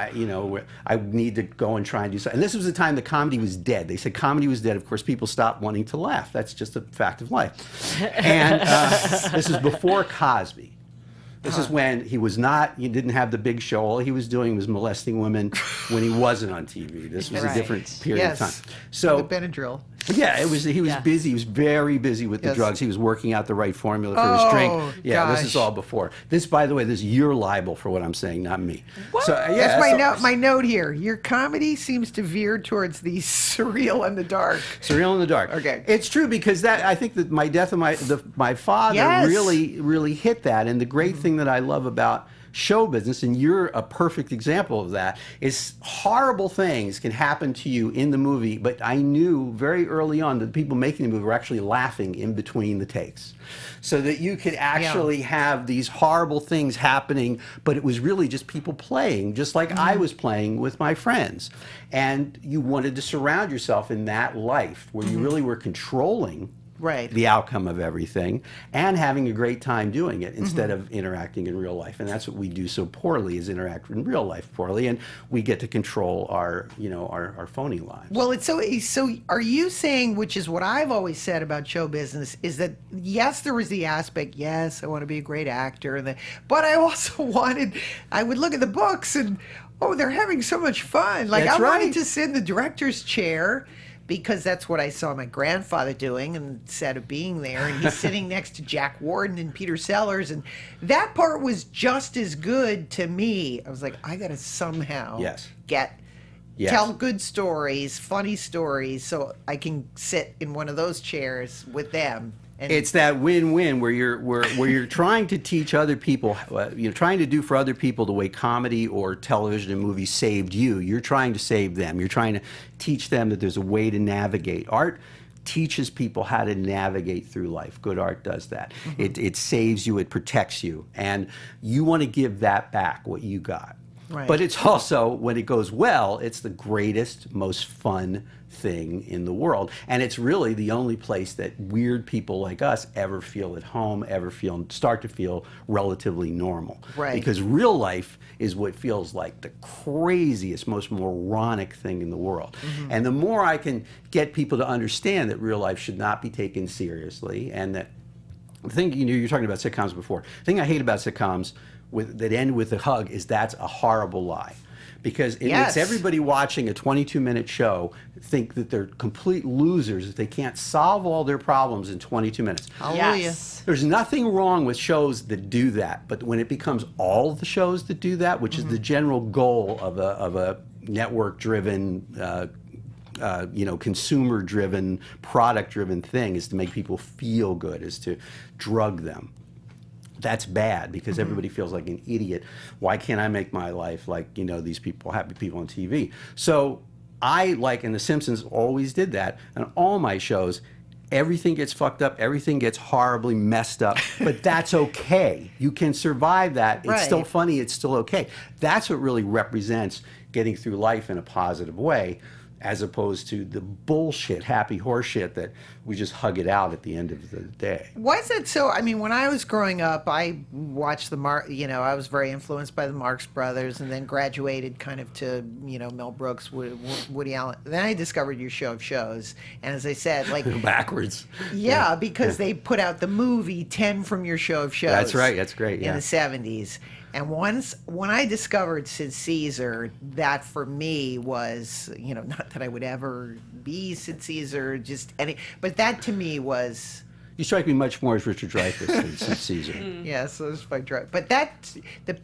I need to go and try and do something. And this was the time the comedy was dead. They said comedy was dead. Of course, people stopped wanting to laugh. That's just a fact of life. And this is before Cosby. This is when he didn't have the big show. All he was doing was molesting women when he wasn't on TV. This was a different period of time. So the Benadryl. Yeah, he was busy. He was very busy with the drugs. He was working out the right formula for his drink. Yeah, this is all before. This, by the way, you're liable for what I'm saying, not me. What? So, yeah, that's my note here. Your comedy seems to veer towards the surreal and the dark. Surreal and the dark. Okay. It's true, because I think that my death of my father really hit that. And the great thing that I love about show business, and you're a perfect example of that, is horrible things can happen to you in the movie, but I knew very early on that the people making the movie were actually laughing in between the takes. So that you could actually have these horrible things happening, but it was really just people playing, just like I was playing with my friends. And you wanted to surround yourself in that life where you really were controlling the outcome of everything and having a great time doing it instead of interacting in real life. And that's what we do so poorly, is interact in real life poorly, and we get to control our phony lives. Well, it's so are you saying, which is what I've always said about show business, is that yes, there was the aspect, yes, I want to be a great actor, but I also I would look at the books and, oh, they're having so much fun. Like, I wanted to sit in the director's chair, because that's what I saw my grandfather doing, and instead of being there, and he's sitting next to Jack Warden and Peter Sellers, and that part was just as good to me. I was like, I got to somehow tell good stories, funny stories, so I can sit in one of those chairs with them. And it's that win-win where you're trying to teach other people, you're trying to do for other people the way comedy or television and movies saved you. You're trying to save them. You're trying to teach them that there's a way to navigate. Art teaches people how to navigate through life. Good art does that. It saves you. It protects you. And you want to give that back, what you got. Right. But it's also, when it goes well, it's the greatest, most fun thing in the world. And it's really the only place that weird people like us ever feel at home, start to feel relatively normal. Right. Because real life is what feels like the craziest, most moronic thing in the world. And the more I can get people to understand that real life should not be taken seriously, and that the thing, you're talking about sitcoms before. The thing I hate about sitcoms that end with a hug is that's a horrible lie. Because it makes everybody watching a 22-minute show think that they're complete losers if they can't solve all their problems in 22 minutes. Hallelujah. Yes. There's nothing wrong with shows that do that, but when it becomes all the shows that do that, which is the general goal of a network-driven, consumer-driven, product-driven thing, is to make people feel good, is to drug them. That's bad, because everybody feels like an idiot. Why can't I make my life like, these people, happy people on TV? So and The Simpsons always did that, and all my shows, everything gets fucked up, everything gets horribly messed up, but that's okay. You can survive that. It's still funny, it's still okay. That's what really represents getting through life in a positive way. as opposed to the bullshit, happy horseshit that we just hug it out at the end of the day. Why is it so? I mean, when I was growing up, I watched I was very influenced by the Marx Brothers, and then graduated kind of to, Mel Brooks, Woody Allen. Then I discovered your show of shows, and as I said, like backwards. Yeah, because they put out the movie 10 from your show of shows. That's right. That's great. Yeah. In the 70s. And when I discovered Sid Caesar, that for me was, not that I would ever be Sid Caesar, but that to me was... You strike me much more as Richard Dreyfuss than Sid Caesar. Yes, so it's my Dreyfuss. But that's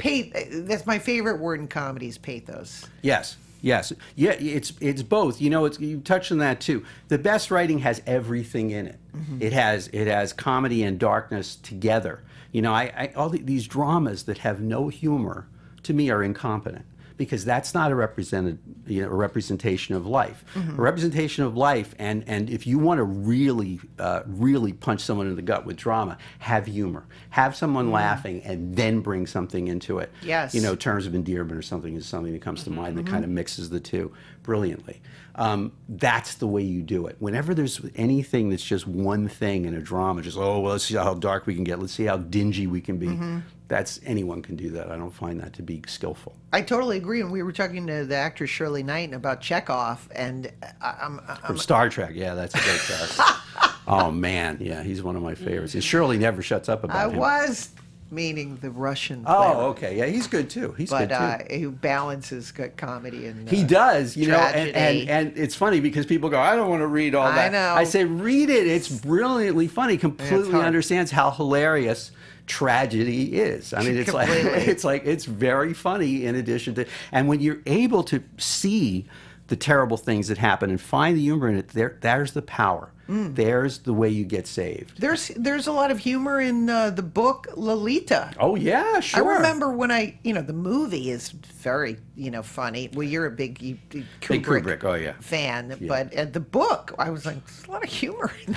my favorite word in comedy is pathos. Yes. Yes. Yeah, it's both. You touched on that too. The best writing has everything in it. Mm-hmm. It has comedy and darkness together. All these dramas that have no humor, to me, are incompetent, because that's not a representation of life. Mm-hmm. A representation of life, and if you want to really punch someone in the gut with drama, have humor. Have someone laughing, and then bring something into it. Yes. Terms of endearment or something is something that comes to mind that kind of mixes the two brilliantly. That's the way you do it. Whenever there's anything that's just one thing in a drama, just, well, let's see how dark we can get, let's see how dingy we can be. Anyone can do that. I don't find that to be skillful. I totally agree. And we were talking to the actress Shirley Knighton about Chekhov, and from Star Trek. Yeah, that's a great cast. Oh man, yeah, he's one of my favorites. And Shirley never shuts up about him. Meaning the Russian player. Oh, okay. Yeah, he's good too. He's good too. Who balances comedy and he does, tragedy. and it's funny because people go, I don't want to read all that. I know. I say, read it. It's brilliantly funny. Completely understands how hilarious tragedy is. I mean, it's very funny in addition to, and when you're able to see the terrible things that happen and find the humor in it, there's the power. There's the way you get saved. There's a lot of humor in the book Lolita. Oh yeah, sure. I remember when the movie is very funny. Well, you're a big Kubrick fan, but the book, I was like, there's a lot of humor in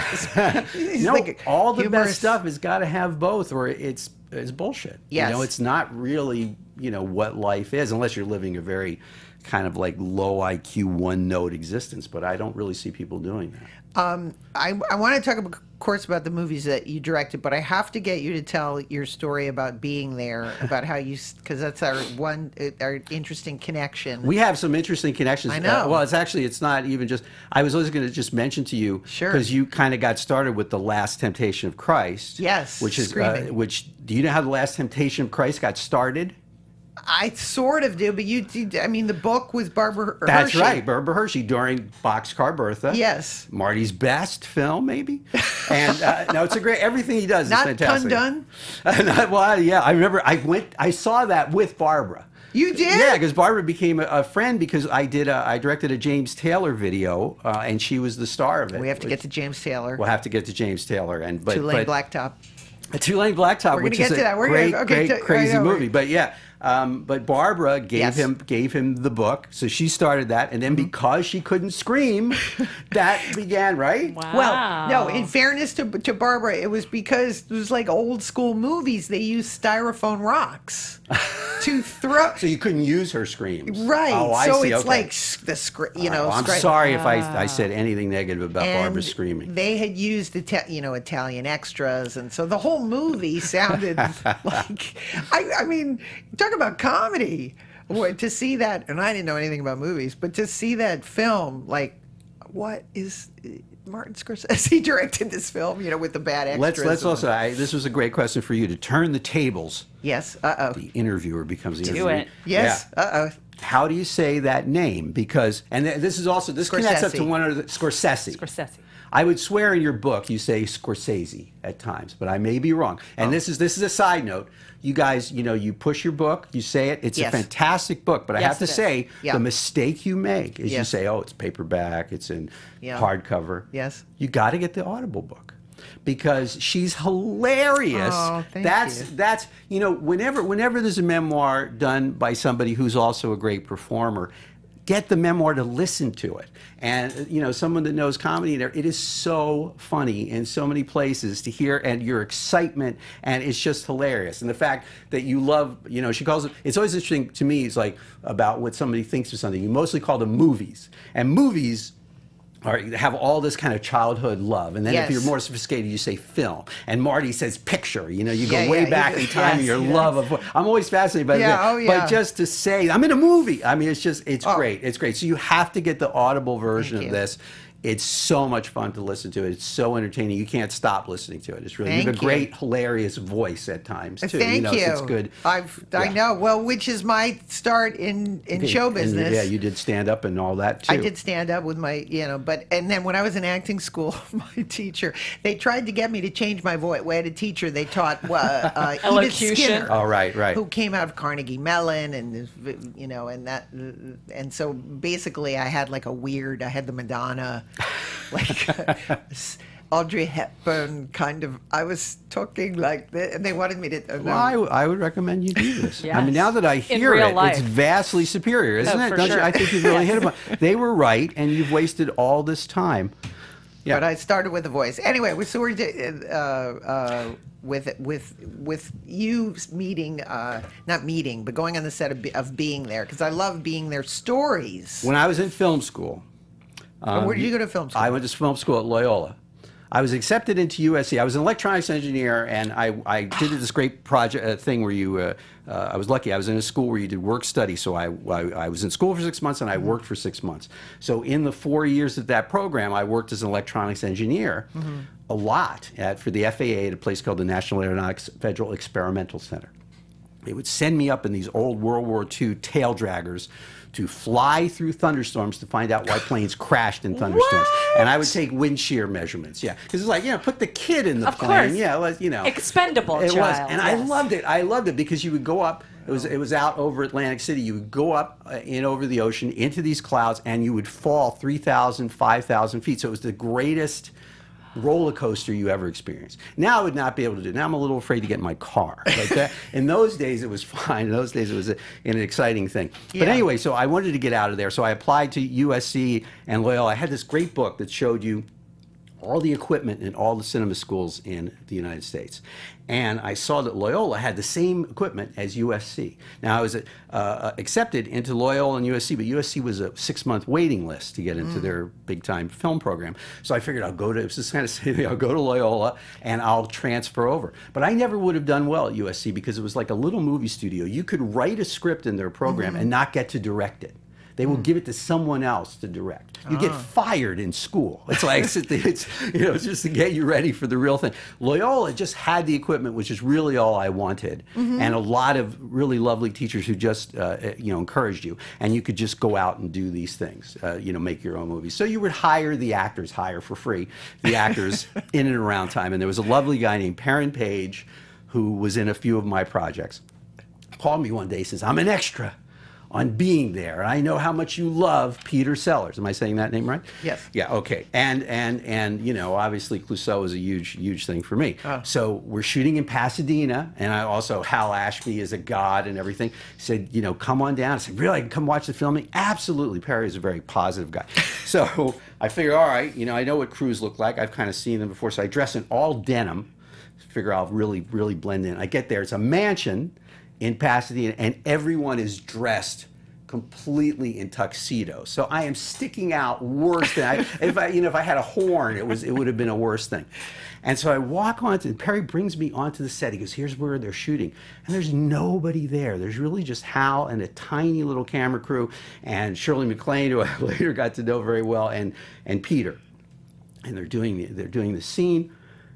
this. All the best stuff has got to have both, or it's bullshit. Yes. It's not really what life is, unless you're living a very kind of like low IQ, one note existence. But I don't really see people doing that. I want to talk, of course, about the movies that you directed, but I have to get you to tell your story about being there, about how because that's our interesting connection. We have some interesting connections. I know. Well, it's not even just, I was always going to just mention to you, because you kind of got started with The Last Temptation of Christ. Yes. Which is, do you know how The Last Temptation of Christ got started? I sort of do, but the book with Barbara Hershey. That's right, Barbara Hershey during Boxcar Bertha. Yes. Marty's best film, maybe. And no, it's everything he does is fantastic. Not Done? Well, yeah, I remember I saw that with Barbara. You did? Yeah, because Barbara became a friend because I directed a James Taylor video, and she was the star of it. We have to get to James Taylor. We'll have to get to James Taylor. Two-Lane Blacktop. A Two-Lane Blacktop, which is a great, crazy movie. But yeah, but Barbara gave him the book, so she started that, and then because she couldn't scream, that began, right? Wow. Well, no, in fairness to Barbara, it was because it was like old school movies. They used styrofoam rocks to throw. So you couldn't use her screams. Right. Oh, I so see. it's like the script, I'm sorry if I said anything negative about Barbara screaming. They had used Italian extras, and so the whole movie sounded like, I mean, talk about comedy. To see that, and I didn't know anything about movies, but to see that film, like, what is Martin Scorsese directed this film, with the bad extras? Let's also, this was a great question for you to turn the tables. Yes. The interviewer becomes the interviewer. Do it. Yes. Yeah. How do you say that name? Because, and this connects up to one of the Scorsese. I would swear in your book you say Scorsese at times, but I may be wrong. And this is a side note. You guys, you push your book, you say it. It's a fantastic book, but I have to say the mistake you make is you say, oh, it's paperback, it's in hardcover. Yes. You got to get the Audible book, because she's hilarious. Oh, thank you. That's whenever there's a memoir done by somebody who's also a great performer, get the memoir to listen to it. And, you know, someone that knows comedy, it is so funny in so many places to hear, and your excitement, and it's just hilarious. And the fact that you love, you know, she calls it, it's always interesting to me, it's like about what somebody thinks of something. You mostly call them movies. And movies have all this kind of childhood love, and then if you're more sophisticated, you say film. And Marty says picture. You know, you go way back in time. Your love of. I'm always fascinated by that. But just to say, I'm in a movie. I mean, it's just, it's great. It's great. So you have to get the Audible version of this. It's so much fun to listen to. It's so entertaining. You can't stop listening to it. It's really, you have a great, hilarious voice at times too. Thank you. It's good. I know. Well, which is my start in show business. And you did stand up and all that too. I did stand up with my, you know, and then when I was in acting school, my teacher, they tried to get me to change my voice. We had a teacher they taught Edith Skinner. Oh, right. Who came out of Carnegie Mellon, and you know, and so basically I had like I had the Madonna. Like Audrey Hepburn kind of. I was talking like that, and they wanted me to. Well, I would recommend you do this. I mean, now that I hear it, it's vastly superior, isn't it? Don't you? I think you've really hit it. They were right, and you've wasted all this time. Yeah. But I started with a voice. Anyway, so we're with you meeting, not meeting, but going on the set of Being There, because I love Being There stories. When I was in film school. Where did you go to film school? I went to film school at Loyola. I was accepted into USC. I was an electronics engineer, and I did this great project thing where you. I was lucky. I was in a school where you did work study. So I was in school for 6 months, and I worked for 6 months. So in the 4 years of that program, I worked as an electronics engineer a lot for the FAA at a place called the National Aeronautics Federal Experimental Center. They would send me up in these old World War II tail draggers to fly through thunderstorms to find out why planes crashed in thunderstorms. What? And I would take wind shear measurements. Yeah, because it's like, you know, put the kid in the plane. Course. Yeah, you know, expendable. It child. was, and I loved it. I loved it because you would go up. It was out over Atlantic City. You would go up in over the ocean into these clouds, and you would fall 3,000, 5,000 feet. So it was the greatest roller coaster you ever experienced. Now I would not be able to do it. Now I'm a little afraid to get in my car. Like that. In those days it was fine. In those days it was an exciting thing. But anyway, so I wanted to get out of there. So I applied to USC and Loyola. I had this great book that showed you all the equipment in all the cinema schools in the United States. And I saw that Loyola had the same equipment as USC. Now, I was accepted into Loyola and USC, but USC was a 6-month waiting list to get into their big-time film program. So I figured I'll go to Loyola and I'll transfer over. But I never would have done well at USC because it was like a little movie studio. You could write a script in their program and not get to direct it. They will give it to someone else to direct. You get fired in school. It's like it's you know, it's just to get you ready for the real thing. Loyola just had the equipment, which is really all I wanted, and a lot of really lovely teachers who just you know, encouraged you, and you could just go out and do these things. You know, make your own movies. So you would hire the actors, for free, the actors in and around time. And there was a lovely guy named Perrin Page, who was in a few of my projects. Called me one day, says, "I'm an extra on Being There. I know how much you love Peter Sellers." Am I saying that name right? Yes. Yeah, okay. And you know, obviously Clouseau is a huge thing for me. So we're shooting in Pasadena, and I also, Hal Ashby is a god and everything. He said, you know, come on down. I said, really, I can come watch the filming? Absolutely. Perry is a very positive guy. So I figured, all right, you know, I know what crews look like. I've kind of seen them before. So I dress in all denim. Figure I'll really blend in. I get there. It's a mansion in Pasadena, and everyone is dressed completely in tuxedos. So I am sticking out worse than if I had a horn, it would have been a worse thing. And so I walk onto, and Perry brings me onto the set. He goes, "Here's where they're shooting," and there's nobody there. There's really just Hal and a tiny little camera crew, and Shirley MacLaine, who I later got to know very well, and Peter, and they're doing the scene.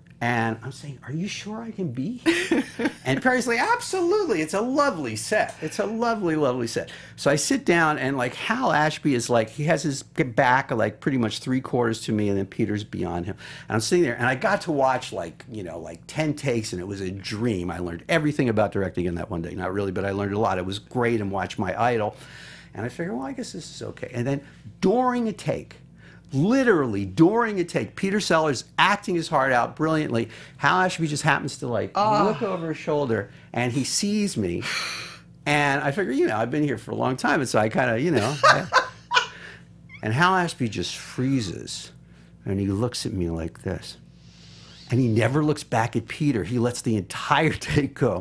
And I'm saying, "Are you sure I can be here?" And Perry's like, "Absolutely. It's a lovely set. It's a lovely set." So I sit down, and like Hal Ashby is like, he has his back like pretty much 3/4 to me, and then Peter's beyond him. And I'm sitting there, and I got to watch like 10 takes, and it was a dream. I learned everything about directing in that one day. Not really, but I learned a lot. It was great, and watched my idol. And I figured, well, I guess this is okay. And then during a take, literally during a take, Peter Sellers acting his heart out brilliantly. Hal Ashby just happens to like look over his shoulder, and he sees me, and I figure, you know, I've been here for a long time, and so I kind of, you know, And Hal Ashby just freezes, and he looks at me like this. And he never looks back at Peter. He lets the entire take go.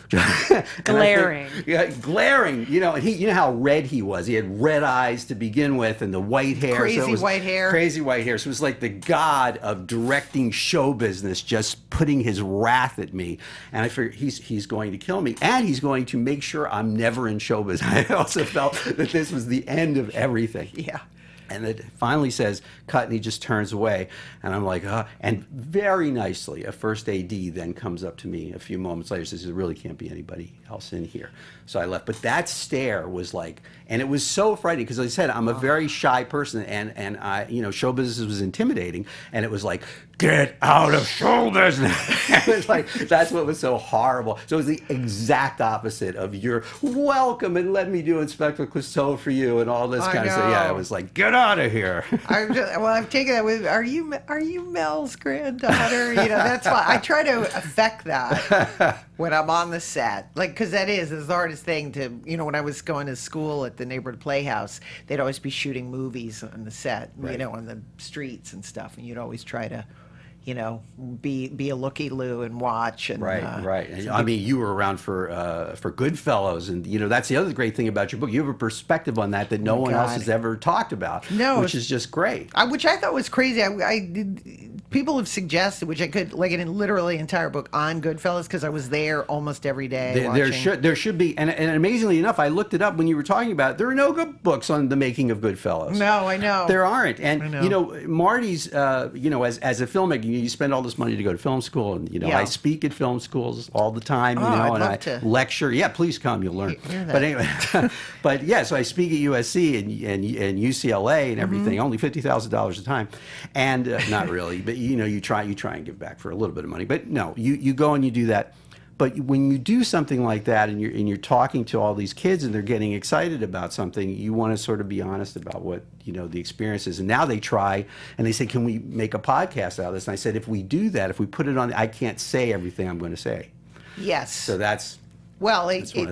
Glaring. Glaring. You know, and you know how red he was. He had red eyes to begin with, and the white hair. Crazy white hair. Crazy white hair. So it was like the god of directing show business just putting his wrath at me. And I figured he's going to kill me, and he's going to make sure I'm never in show business. I also felt that this was the end of everything. Yeah. And it finally says, cut, and he just turns away. And I'm like, and very nicely, a first AD then comes up to me a few moments later and says, there really can't be anybody else in here. So I left. But that stare was like, and it was so frightening because, like I said, I'm a very shy person, and I, you know, show business was intimidating. And it was like, get out of show business. It was like, that's what was so horrible. So it was the exact opposite of your welcome and let me do Inspector Clouseau for you and all this kind of stuff. Yeah, it was like, get out of here. I've taken that with, are you Mel's granddaughter? You know, that's why I try to affect that when I'm on the set. Like, because that is the hardest thing to, you know, when I was going to school at the neighborhood playhouse, they'd always be shooting movies on the set, you know, on the streets and stuff. And you'd always try to, you know, be a looky-loo and watch. And, right. And, I mean, you were around for Goodfellas, and you know that's the other great thing about your book. You have a perspective on that no one else has ever talked about. No, which is just great. Which I thought was crazy. I did. People have suggested, which I could, like, in literally entire book on Goodfellas, because I was there almost every day. There should be, and amazingly enough, I looked it up when you were talking about it. There are no good books on the making of Goodfellas. No, I know there aren't. And you know, Marty's, you know, as a filmmaker, you spend all this money to go to film school, and you know, I speak at film schools all the time. You know, and I lecture. Yeah, please come, you'll learn. But anyway, but yeah, so I speak at USC and UCLA and everything. Only $50,000 a time, and not really, but you know, you try and give back for a little bit of money. But no, you go and you do that. But when you do something like that and you're talking to all these kids and they're getting excited about something, you want to sort of be honest about what, you know, the experience is. And now they try and they say, can we make a podcast out of this? And I said, if we do that, if we put it on, I can't say everything I'm going to say. Yes. So that's... Well,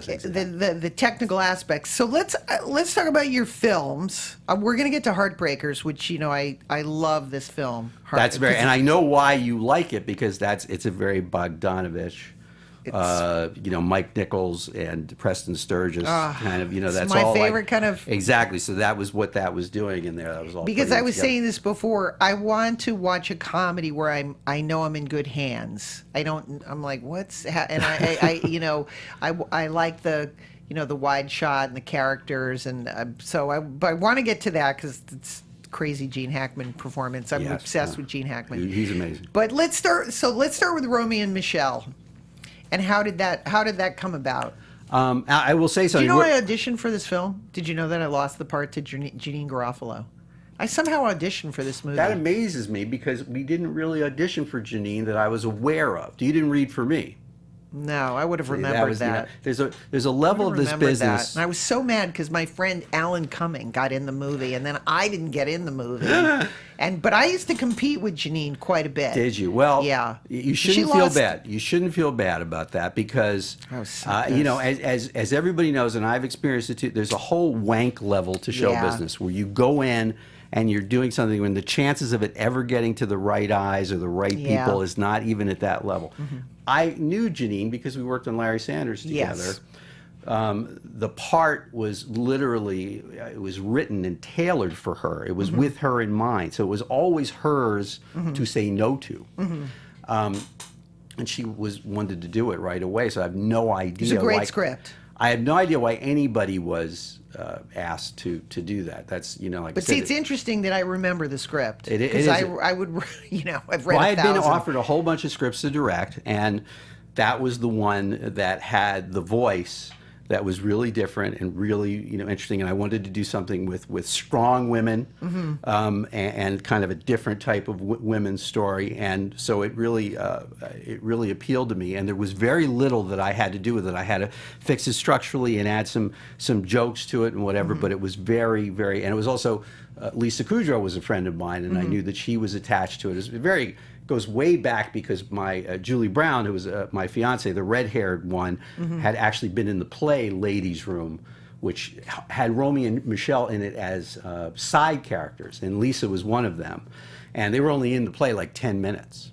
the technical aspects. So let's talk about your films. We're going to get to Heartbreakers, which, you know, I love this film. That's very, and I know why you like it, because it's a very Bogdanovich. You know, Mike Nichols and Preston Sturges kind of, you know, that's my all favorite kind of. Exactly. So that was what that was doing in there. That was all. Because I was saying this before, I want to watch a comedy where I know I'm in good hands. I'm like, and I you know, I like the, you know, the wide shot and the characters, and but I want to get to that because it's crazy Gene Hackman performance. I'm obsessed with Gene Hackman. He's amazing. But let's start with Romy and Michelle. And how did that come about? I will say something. Do you know I auditioned for this film? Did you know that I lost the part to Janine Garofalo? I somehow auditioned for this movie. That amazes me, because we didn't really audition for Janine that I was aware of. You didn't read for me. No, I would have remembered that. You know, there's a level of this business. And I was so mad because my friend Alan Cumming got in the movie, and then I didn't get in the movie. But I used to compete with Janine quite a bit. Did you? Well, yeah. You shouldn't feel bad. You shouldn't feel bad about that, because you know, as everybody knows, and I've experienced it too, there's a whole wank level to show business where you go in and you're doing something when the chances of it ever getting to the right eyes or the right people is not even at that level. I knew Janine because we worked on Larry Sanders together. Yes. The part was literally, it was written and tailored for her. It was with her in mind. So it was always hers to say no to. And she wanted to do it right away. So I have no idea. It's a great script. I have no idea why anybody was asked to do that. That's, you know, like. But see, it's interesting that I remember the script. It is. I would, you know, I've read. Well, I had been offered a whole bunch of scripts to direct, and that was the one that had the voice that was really different and really, you know, interesting. And I wanted to do something with strong women, and kind of a different type of women's story. And so it really appealed to me. And there was very little that I had to do with it. I had to fix it structurally and add some jokes to it and whatever. But it was very, very, and it was also Lisa Kudrow was a friend of mine, and I knew that she was attached to it. It was very. Goes way back, because my Julie Brown, who was my fiance, the red-haired one, had actually been in the play Ladies' Room which had Romy and Michelle in it as side characters, and Lisa was one of them. And they were only in the play like 10 minutes.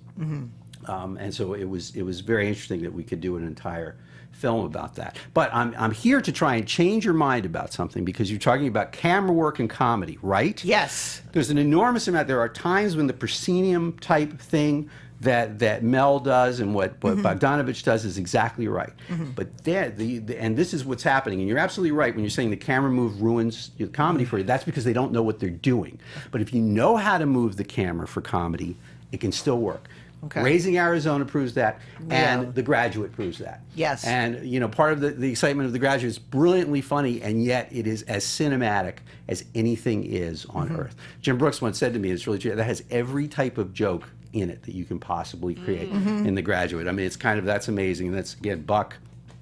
And so it was very interesting that we could do an entire film about that. But I'm here to try and change your mind about something, because you're talking about camera work and comedy, right? Yes. There's an enormous amount. There are times when the proscenium type thing that Mel does and what Bogdanovich does is exactly right. But there, and this is what's happening, and you're absolutely right when you're saying the camera move ruins your comedy for you. That's because they don't know what they're doing. But if you know how to move the camera for comedy, it can still work. Okay. Raising Arizona proves that, and The Graduate proves that. Yes. And you know, part of the excitement of The Graduate is brilliantly funny, and yet it is as cinematic as anything is on Earth. Jim Brooks once said to me, it's really true, that has every type of joke in it that you can possibly create in The Graduate. I mean, it's kind of, that's amazing. That's, again, Buck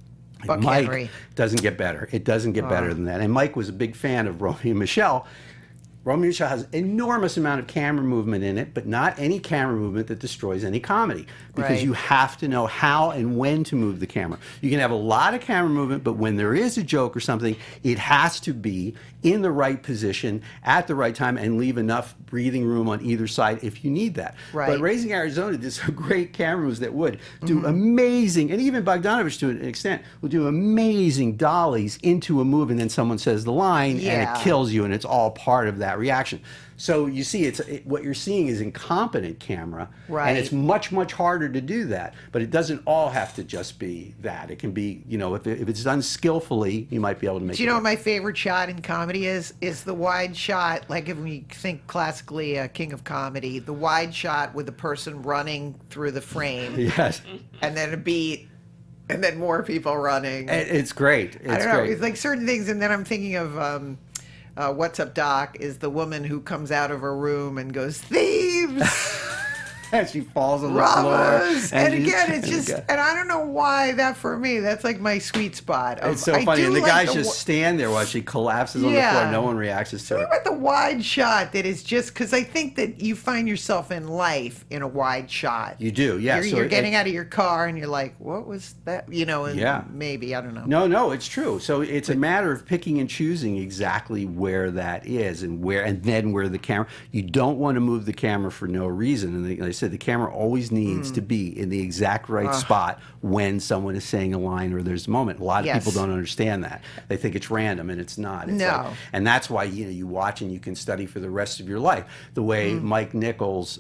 Mike Henry. Doesn't get better. It doesn't get better than that. And Mike was a big fan of Romy and Michelle. Romy and Michelle has enormous amount of camera movement in it, but not any camera movement that destroys any comedy, because you have to know how and when to move the camera. You can have a lot of camera movement, but when there is a joke or something, it has to be in the right position at the right time and leave enough breathing room on either side if you need that. But Raising Arizona did some great camera moves that would do amazing, and even Bogdanovich to an extent will do amazing dollies into a move, and then someone says the line and it kills you, and it's all part of that reaction. So you see, what you're seeing is incompetent camera, and it's much, much harder to do that. But it doesn't all have to just be that. It can be, you know, if it's done skillfully, you might be able to make it. Do you know what my favorite shot in comedy is? Is the wide shot, like if we think classically King of Comedy, the wide shot with the person running through the frame. Yes. And then a beat. And then more people running. It's great. It's I don't know. great. It's like certain things, and then I'm thinking of What's Up, Doc? Is the woman who comes out of her room and goes, thieves! And she falls on the Robbers! floor. And again, it's just, and I don't know why that for me, that's like my sweet spot. It's so funny. And the guys just stand there while she collapses on the floor. No one reacts to What her. about the wide shot that is just, because I think that you find yourself in life in a wide shot. You do, yeah. You're getting out of your car and you're like, what was that? You know, and maybe, I don't know. No, it's true. So it's a matter of picking and choosing exactly where that is and then where the camera. You don't want to move the camera for no reason. And like I said, the camera always needs to be in the exact right spot when someone is saying a line or there's a moment. A lot of people don't understand that. They think it's random, and it's not. It's like, and that's why you watch and you can study for the rest of your life the way Mike Nichols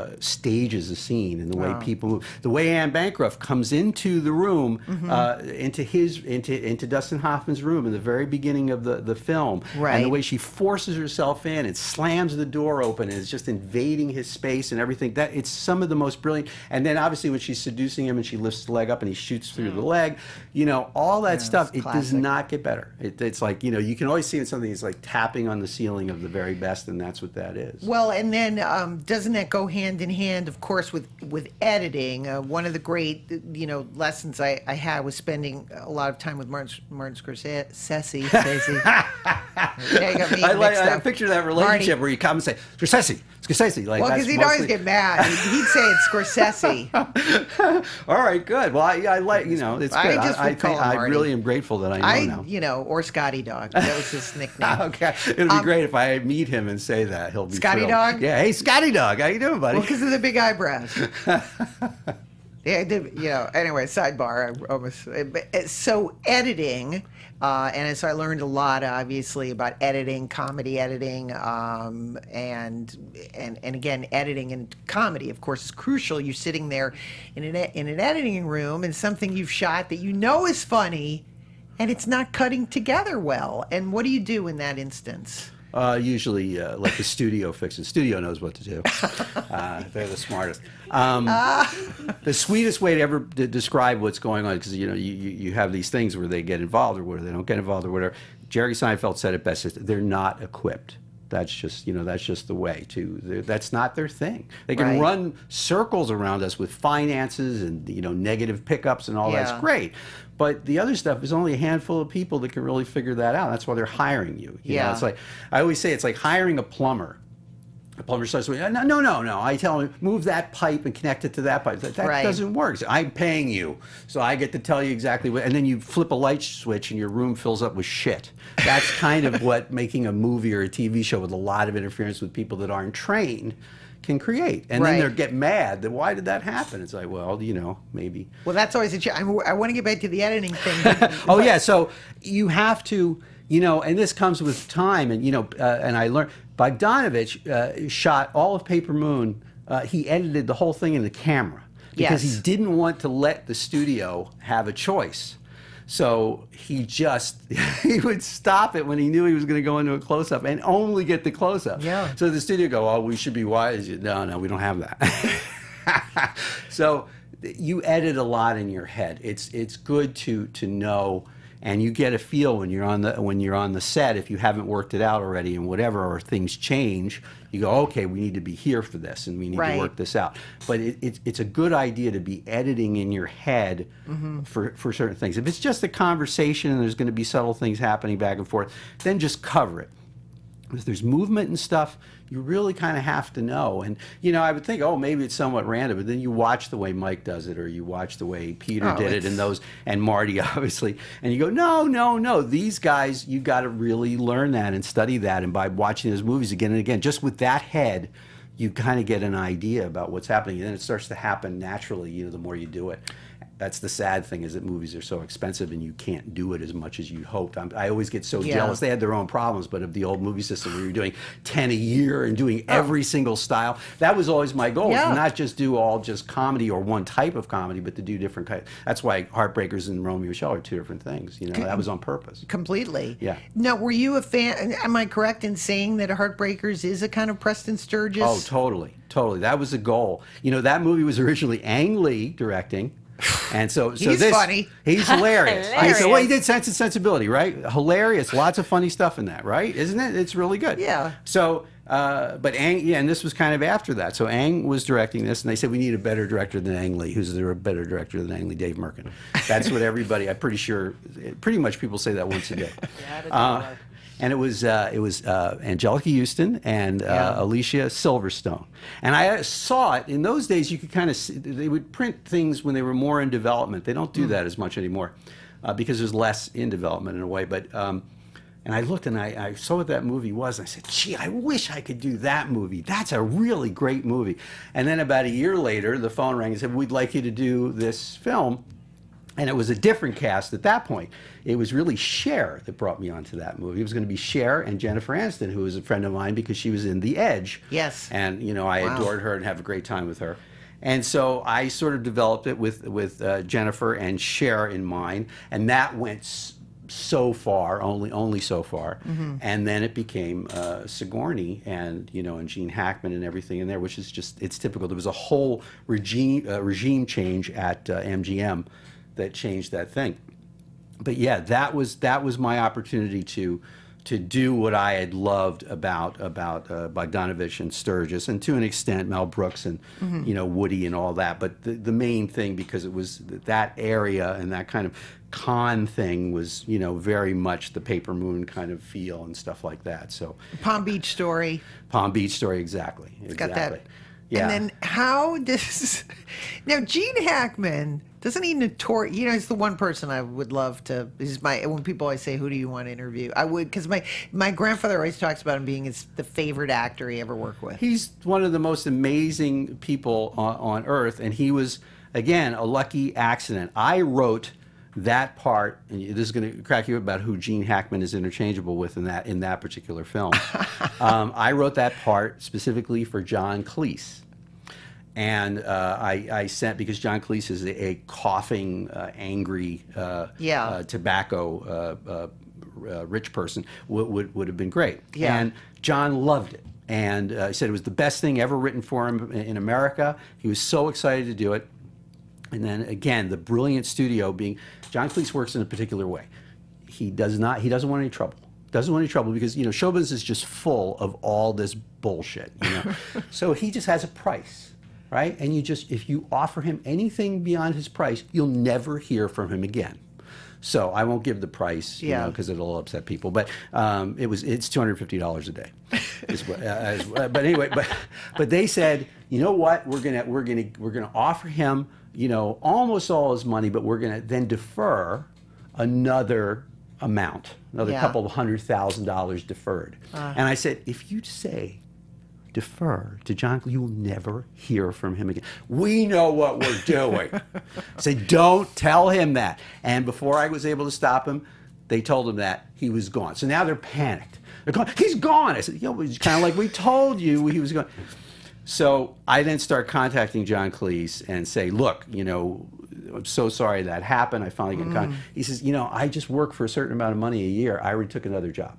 stages a scene, and the way people move, the way Anne Bancroft comes into the room, into Dustin Hoffman's room in the very beginning of the film, and the way she forces herself in and slams the door open and is just invading his space and everything. That it's some of the most brilliant. And then obviously when she's seducing him and she lifts the leg up and he shoots through the leg, you know, all that stuff, it does not get better. It's like, you know, you can always see in something, it's like tapping on the ceiling of the very best, and that's what that is. Well, and then doesn't that go hand in hand, of course, with editing? One of the great, you know, lessons I had was spending a lot of time with Martin Scorsese. Yeah, you got me mixed up. I picture that relationship where you come and say, Scorsese. Like, well, because he'd always get mad. He'd say it's Scorsese. All right, good. Well, I like, you know, it's good. I really am grateful that I know now. You know, or Scotty Dog. That was his nickname. Okay. It'll be great if I meet him and say that. He'll be Scotty thrilled. Dog? Yeah. Hey, Scotty Dog. How you doing, buddy? Well, because of the big eyebrows. Yeah, you know, anyway, sidebar. So editing, and so I learned a lot, obviously, about editing, comedy editing, and again, editing and comedy, of course, is crucial. You're sitting there in an editing room, and something you've shot that you know is funny, and it's not cutting together well. And what do you do in that instance? Usually, like the studio fixes. Studio knows what to do. They're the smartest. The sweetest way to ever describe what's going on, because you know you have these things where they get involved or where they don't get involved or whatever. Jerry Seinfeld said it best: they're not equipped. That's just, you know, that's just the way to. That's not their thing. They can run circles around us with finances and, you know, negative pickups and all that's great. But the other stuff is only a handful of people that can really figure that out. That's why they're hiring you. You know, it's like, I always say, it's like hiring a plumber. The plumber starts with, no. I tell him, move that pipe and connect it to that pipe. That doesn't work. So I'm paying you, so I get to tell you exactly what. And then you flip a light switch and your room fills up with shit. That's kind of what making a movie or a TV show with a lot of interference with people that aren't trained can create. And then they get mad that why did that happen? It's like, well, maybe. Well, that's always I want to get back to the editing thing. Yeah. So you have to, and this comes with time, and and I learned. Bogdanovich shot all of Paper Moon. He edited the whole thing in the camera because he didn't want to let the studio have a choice. So he would stop it when he knew he was going to go into a close-up and only get the close-up. Yeah. So the studio go, oh, we should be wise. No, we don't have that. So you edit a lot in your head. It's good to know. And you get a feel when you're on the set, if you haven't worked it out already and whatever, or things change, you go, okay, we need to be here for this and we need to work this out. But it's a good idea to be editing in your head for certain things. If it's just a conversation and there's going to be subtle things happening back and forth, then just cover it. If there's movement and stuff, you really kind of have to know. And, I would think, oh, maybe it's somewhat random, but then you watch the way Mike does it, or you watch the way Peter did it, and Marty, obviously, and you go, no, these guys, you got to really learn that and study that. And by watching those movies again and again, just with that head, you kind of get an idea about what's happening. And then it starts to happen naturally, the more you do it. That's the sad thing, is that movies are so expensive and you can't do it as much as you hoped. I always get so jealous. They had their own problems, but of the old movie system where you're doing 10 a year and doing every single style, that was always my goal. To not just do all just comedy or one type of comedy, but to do different kinds. That's why Heartbreakers and Romeo and Michelle are two different things. That was on purpose. Completely. Yeah. Now, were you a fan? Am I correct in saying that Heartbreakers is a kind of Preston Sturges? Oh, totally. That was a goal. That movie was originally Ang Lee directing. And so he's funny. He's hilarious. I said, well, he did Sense and Sensibility, right? Hilarious. Lots of funny stuff in that, right? Isn't it? It's really good. Yeah. So, but Ang, and this was kind of after that. So Ang was directing this, and they said, we need a better director than Ang Lee. Who's a better director than Ang Lee? Dave Mirkin. That's what everybody, I'm pretty sure, pretty much people say that once a day. And it was Angelica Houston and Alicia Silverstone. And I saw it. In those days, you could kind of see, they would print things when they were more in development. They don't do that as much anymore because there's less in development in a way. But and I looked and I saw what that movie was. And I said, gee, I wish I could do that movie. That's a really great movie. And then about a year later, the phone rang and said, we'd like you to do this film. And it was a different cast at that point. It was really Cher that brought me onto that movie. It was going to be Cher and Jennifer Aniston, who was a friend of mine because she was in The Edge. Yes. And, I adored her and have a great time with her. And so I sort of developed it with Jennifer and Cher in mind. And that went so far, only so far. And then it became Sigourney and, and Gene Hackman and everything in there, which is just, it's typical. There was a whole regime change at MGM that changed that thing. But yeah, that was my opportunity to do what I had loved about Bogdanovich and Sturges, and to an extent Mel Brooks and Woody and all that. But the main thing, because it was that area and that kind of con thing, was very much the Paper Moon kind of feel and stuff like that. So Palm Beach Story, exactly. Got that. Yeah. And then how does now Gene Hackman? Doesn't he he's the one person I would love to, when people always say, who do you want to interview? I would, because my grandfather always talks about him being the favorite actor he ever worked with. He's one of the most amazing people on earth, and he was, again, a lucky accident. I wrote that part, and this is going to crack you up about who Gene Hackman is interchangeable with in that particular film. I wrote that part specifically for John Cleese. And I sent, because John Cleese is a coughing, angry, tobacco rich person, would have been great. Yeah. And John loved it. And he said it was the best thing ever written for him in America. He was so excited to do it. And then again, the brilliant studio being, John Cleese works in a particular way. He doesn't want any trouble. Doesn't want any trouble because, show business is just full of all this bullshit, So he just has a price. Right? And if you offer him anything beyond his price, you'll never hear from him again. So I won't give the price, you know, because it'll upset people. But it's $250 a day. But anyway, but they said, you know what, we're gonna offer him, you know, almost all his money, but we're gonna then defer another amount, another couple of $100,000 deferred. And I said, if you say defer to John, you will never hear from him again. We know what we're doing. I said, don't tell him that. And before I was able to stop him, they told him that he was gone. So now they're panicked. They're going, he's gone. I said, you know, it's kind of like we told you he was gone. So I then start contacting John Cleese and say, look, you know, I'm so sorry that happened. I finally get in contact. He says, you know, I just work for a certain amount of money a year. I already took another job.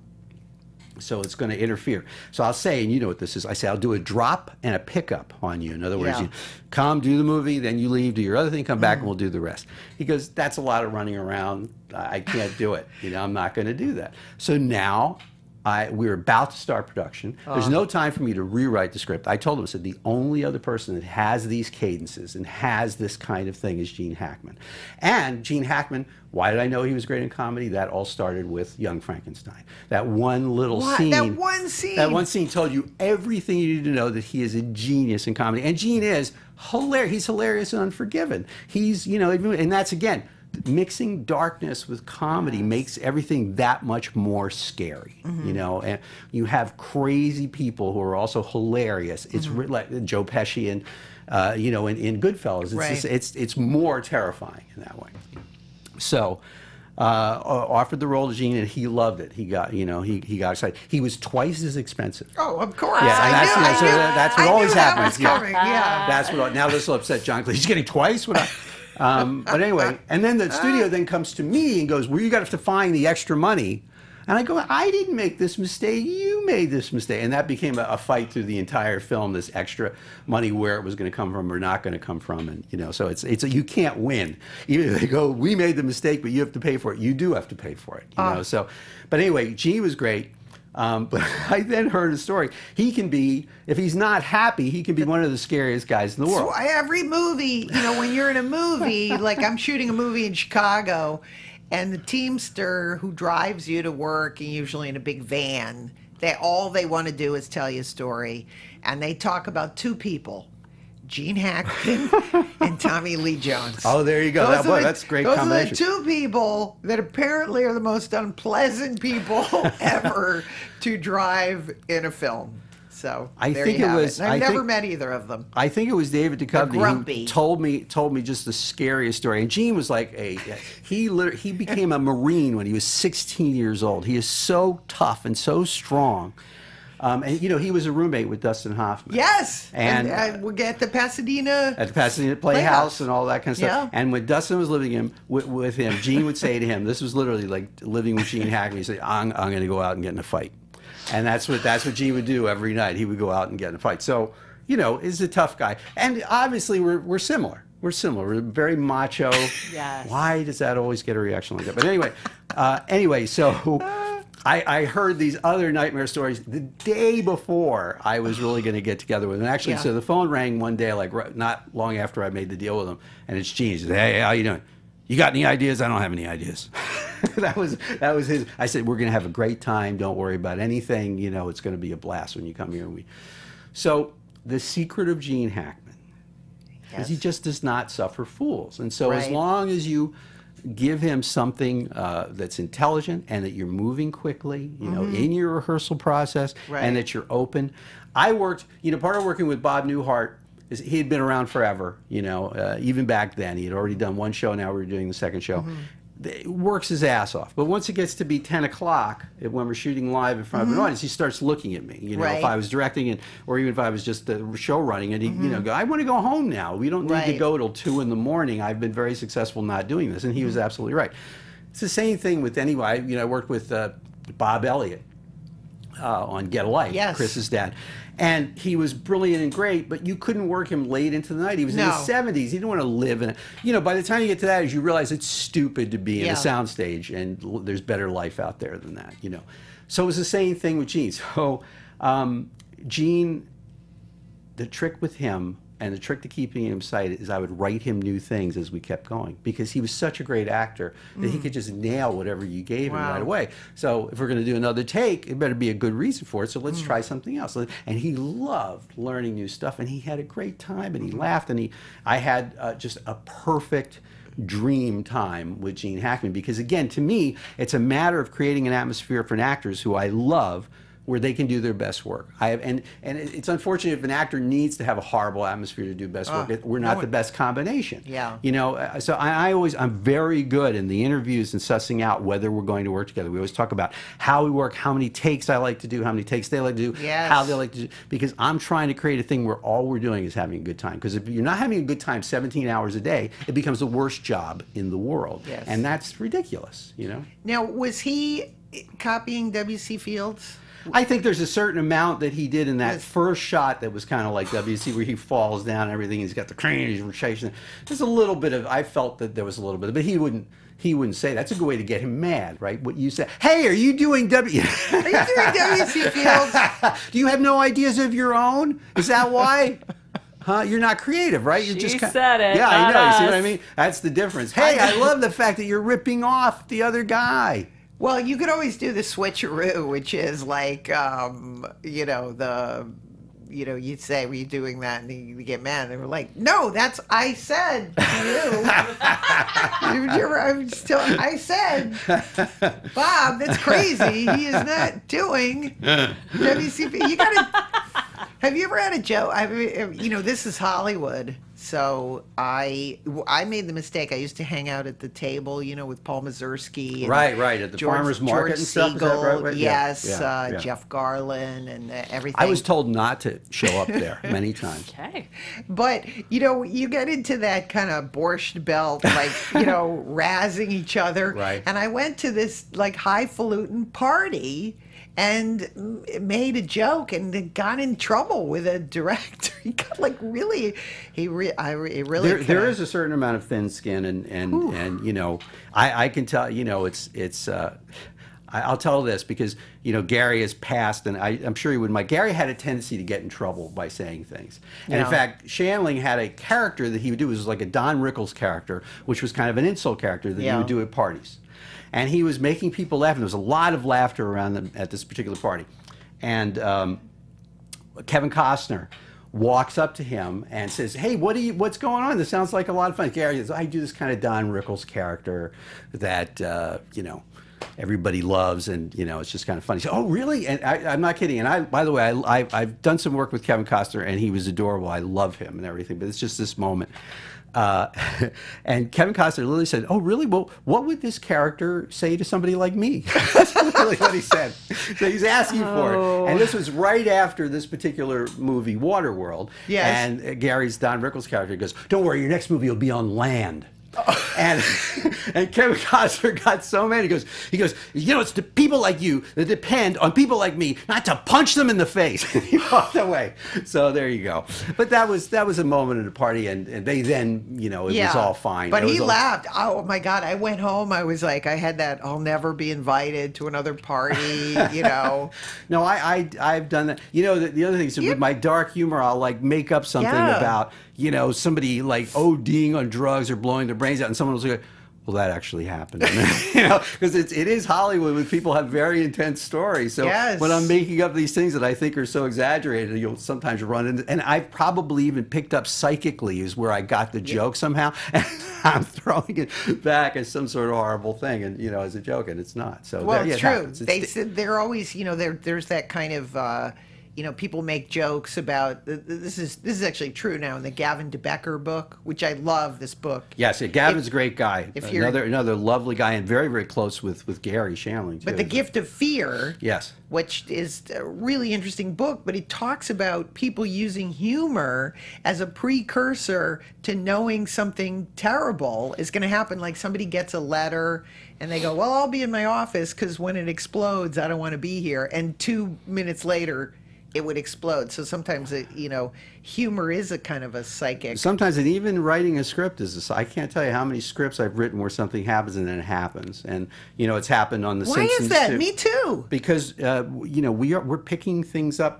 So it's going to interfere. So I'll say, and you know what this is, I say, I'll do a drop and a pickup on you. In other words, you come, do the movie, then you leave, do your other thing, come back, and we'll do the rest. He goes, that's a lot of running around. I can't do it. You know, I'm not going to do that. So now we're about to start production. There's no time for me to rewrite the script. I told him, I said, the only other person that has these cadences and has this kind of thing is Gene Hackman. And Gene Hackman, why did I know he was great in comedy? That all started with Young Frankenstein. That one little scene. That one scene. That one scene told you everything you need to know that he is a genius in comedy. And Gene is hilarious. He's hilarious and Unforgiven. He's, you know, and that's, again, mixing darkness with comedy makes everything that much more scary, you know. And you have crazy people who are also hilarious. It's like Joe Pesci and you know, in Goodfellas. It's just, it's more terrifying in that way. So offered the role to Gene, and he loved it. He got, you know, he got excited. He was twice as expensive. Oh, of course. Yeah, and that's what always happens. Yeah, that's what. Now this will upset John Cleese. He's getting twice. What? But anyway, and then the studio then comes to me and goes, well, you got to find the extra money. And I go, I didn't make this mistake. You made this mistake. And that became a fight through the entire film, this extra money, where it was going to come from or not going to come from. And, you know, so you can't win. Either they go, we made the mistake, but you have to pay for it. You do have to pay for it. You know, so, but anyway, Gene was great. But I then heard a story. He can be, if he's not happy, he can be one of the scariest guys in the world. So every movie, you know, when you're in a movie, like I'm shooting a movie in Chicago, and the teamster who drives you to work, and usually in a big van, all they want to do is tell you a story. And they talk about two people, Gene Hackman and Tommy Lee Jones. Oh, there you go. That's a great combination. Those are the two people that apparently are the most unpleasant people ever to drive in a film. So I think it was. I've never met either of them. I think it was David Duchovny who told me just the scariest story. And Gene was like he became a Marine when he was 16 years old. He is so tough and so strong. And you know, he was a roommate with Dustin Hoffman. Yes, and we get the Pasadena Playhouse and all that kind of stuff. Yeah. And when Dustin was living with him, Gene would say to him, "This was literally like living with Gene Hackman." He'd say, "I'm going to go out and get in a fight," and that's what Gene would do every night. He would go out and get in a fight. So you know, he's a tough guy, and obviously we're similar. We're similar. We're very macho. Yes. Why does that always get a reaction like that? But anyway, so. I heard these other nightmare stories the day before I was really going to get together with him. And actually, so the phone rang one day, like not long after I made the deal with him, and it's Gene. He said, "Hey, how you doing? You got any ideas?" "I don't have any ideas." that was his. I said, "We're going to have a great time. Don't worry about anything. You know, it's going to be a blast when you come here." So the secret of Gene Hackman is he just does not suffer fools. And so as long as you give him something that's intelligent and that you're moving quickly, you know, in your rehearsal process, and that you're open. I worked, you know, part of working with Bob Newhart is he had been around forever, you know, even back then. He had already done one show, now we were doing the second show. It works his ass off. But once it gets to be 10 o'clock, when we're shooting live in front of an audience, he starts looking at me. You know, if I was directing, or even if I was just the show running, and he, you know, go, "I want to go home now. We don't need to go till 2 in the morning. I've been very successful not doing this." And he was absolutely right. It's the same thing with anybody. You know, I worked with Bob Elliott on Get a Life, Chris's dad. And he was brilliant and great, but you couldn't work him late into the night. He was in his 70s. He didn't want to live in it. You know, by the time you get to that age, you realize it's stupid to be in a soundstage, and there's better life out there than that, you know. So it was the same thing with Gene. So Gene, the trick with him And the trick to keeping him excited is I would write him new things as we kept going, because he was such a great actor that he could just nail whatever you gave him right away. So if we're going to do another take, it better be a good reason for it. So let's try something else. And he loved learning new stuff, and he had a great time, and he laughed, and I had just a perfect dream time with Gene Hackman, because again, to me, it's a matter of creating an atmosphere for actors who I love, where they can do their best work. And it's unfortunate if an actor needs to have a horrible atmosphere to do best work. We're not the best combination. Yeah. You know, so I'm very good in the interviews and sussing out whether we're going to work together. We always talk about how we work, how many takes I like to do, how many takes they like to do, how they like to do, because I'm trying to create a thing where all we're doing is having a good time. Because if you're not having a good time 17 hours a day, it becomes the worst job in the world. Yes. And that's ridiculous, you know? Now, was he copying W.C. Fields? I think there's a certain amount that he did in that first shot that was kind of like WC, where he falls down and everything. He's got the crane, he's chasing. There's a little bit of, I felt that there was a little bit of, but he wouldn't say. That's a good way to get him mad, right? What you said, hey, are you doing W.C. Fields? Do you have no ideas of your own? Is that why? Huh? You're not creative, right? You're She just said it. Yeah, I know. Us. You see what I mean? That's the difference. Hey, I love the fact that you're ripping off the other guy. Well, you could always do the switcheroo, which is like, you know, you'd say, were you doing that? And you get mad. And they were like, no, that's, I said to you. I said, Bob, that's crazy. He is not doing WCP. You gotta, have you ever had a joke? I mean, you know, this is Hollywood. So I made the mistake. I used to hang out at the table, you know, with Paul Mazursky. And right, at the farmer's market George and stuff. Siegel, Is that right? Yes, Yeah. Jeff Garlin and everything. I was told not to show up there many times. Okay. But, you know, you get into that kind of borscht belt, like, you know, razzing each other. Right. And I went to this, like, highfalutin party and made a joke and got in trouble with a director. He got like really, There is a certain amount of thin skin, and you know, I can tell, you know, I'll tell this because, you know, Gary has passed, and I'm sure he wouldn't mind. Gary had a tendency to get in trouble by saying things. And in fact, Shandling had a character that he would do. It was like a Don Rickles character, which was kind of an insult character that he would do at parties. And he was making people laugh, and there was a lot of laughter around them at this particular party. And Kevin Costner walks up to him and says, hey, what's going on? This sounds like a lot of fun. Gary says, I do this kind of Don Rickles character that, you know, everybody loves, and, you know, it's just kind of funny. So, oh, really? And I'm not kidding. And by the way, I've done some work with Kevin Costner, and he was adorable. I love him and everything, but it's just this moment. And Kevin Costner literally said, oh, really? Well, what would this character say to somebody like me? That's literally what he said. So he's asking for it. And this was right after this particular movie, Waterworld. Yes. And Gary's Don Rickles character goes, don't worry, your next movie will be on land. And Kevin Costner got so mad. He goes, you know, it's the people like you that depend on people like me not to punch them in the face. He walked away. So there you go. But that was a moment at a party, and they then, you know, it was all fine. But he laughed. Oh my God! I went home. I was like, I had that. I'll never be invited to another party. You know. No, I've done that. You know, the other thing is with my dark humor, I'll like make up something about, you know, somebody like ODing on drugs or blowing their brains out, and someone will say, well, that actually happened. You know, because it is Hollywood, where people have very intense stories. So when I'm making up these things that I think are so exaggerated, you'll sometimes run into, and I've probably even picked up psychically is where I got the joke somehow, and I'm throwing it back as some sort of horrible thing, and, you know, as a joke, and it's not. So well, it's true. They said they're always, you know, there's that kind of. You know, people make jokes about this is actually true now in the Gavin DeBecker book, which I love this book. Yes, Gavin's a great guy. Another lovely guy, and very, very close with Gary Shandling too. But The Gift of Fear, yes, which is a really interesting book, but it talks about people using humor as a precursor to knowing something terrible is going to happen. Like somebody gets a letter and they go, well, I'll be in my office because when it explodes, I don't want to be here. And 2 minutes later, it would explode. So sometimes, you know, humor is a kind of a psychic. Sometimes, and even writing a script is I can't tell you how many scripts I've written where something happens and then it happens. And, you know, it's happened on The Simpsons. Why is that? Too. Me too. Because, you know, we're picking things up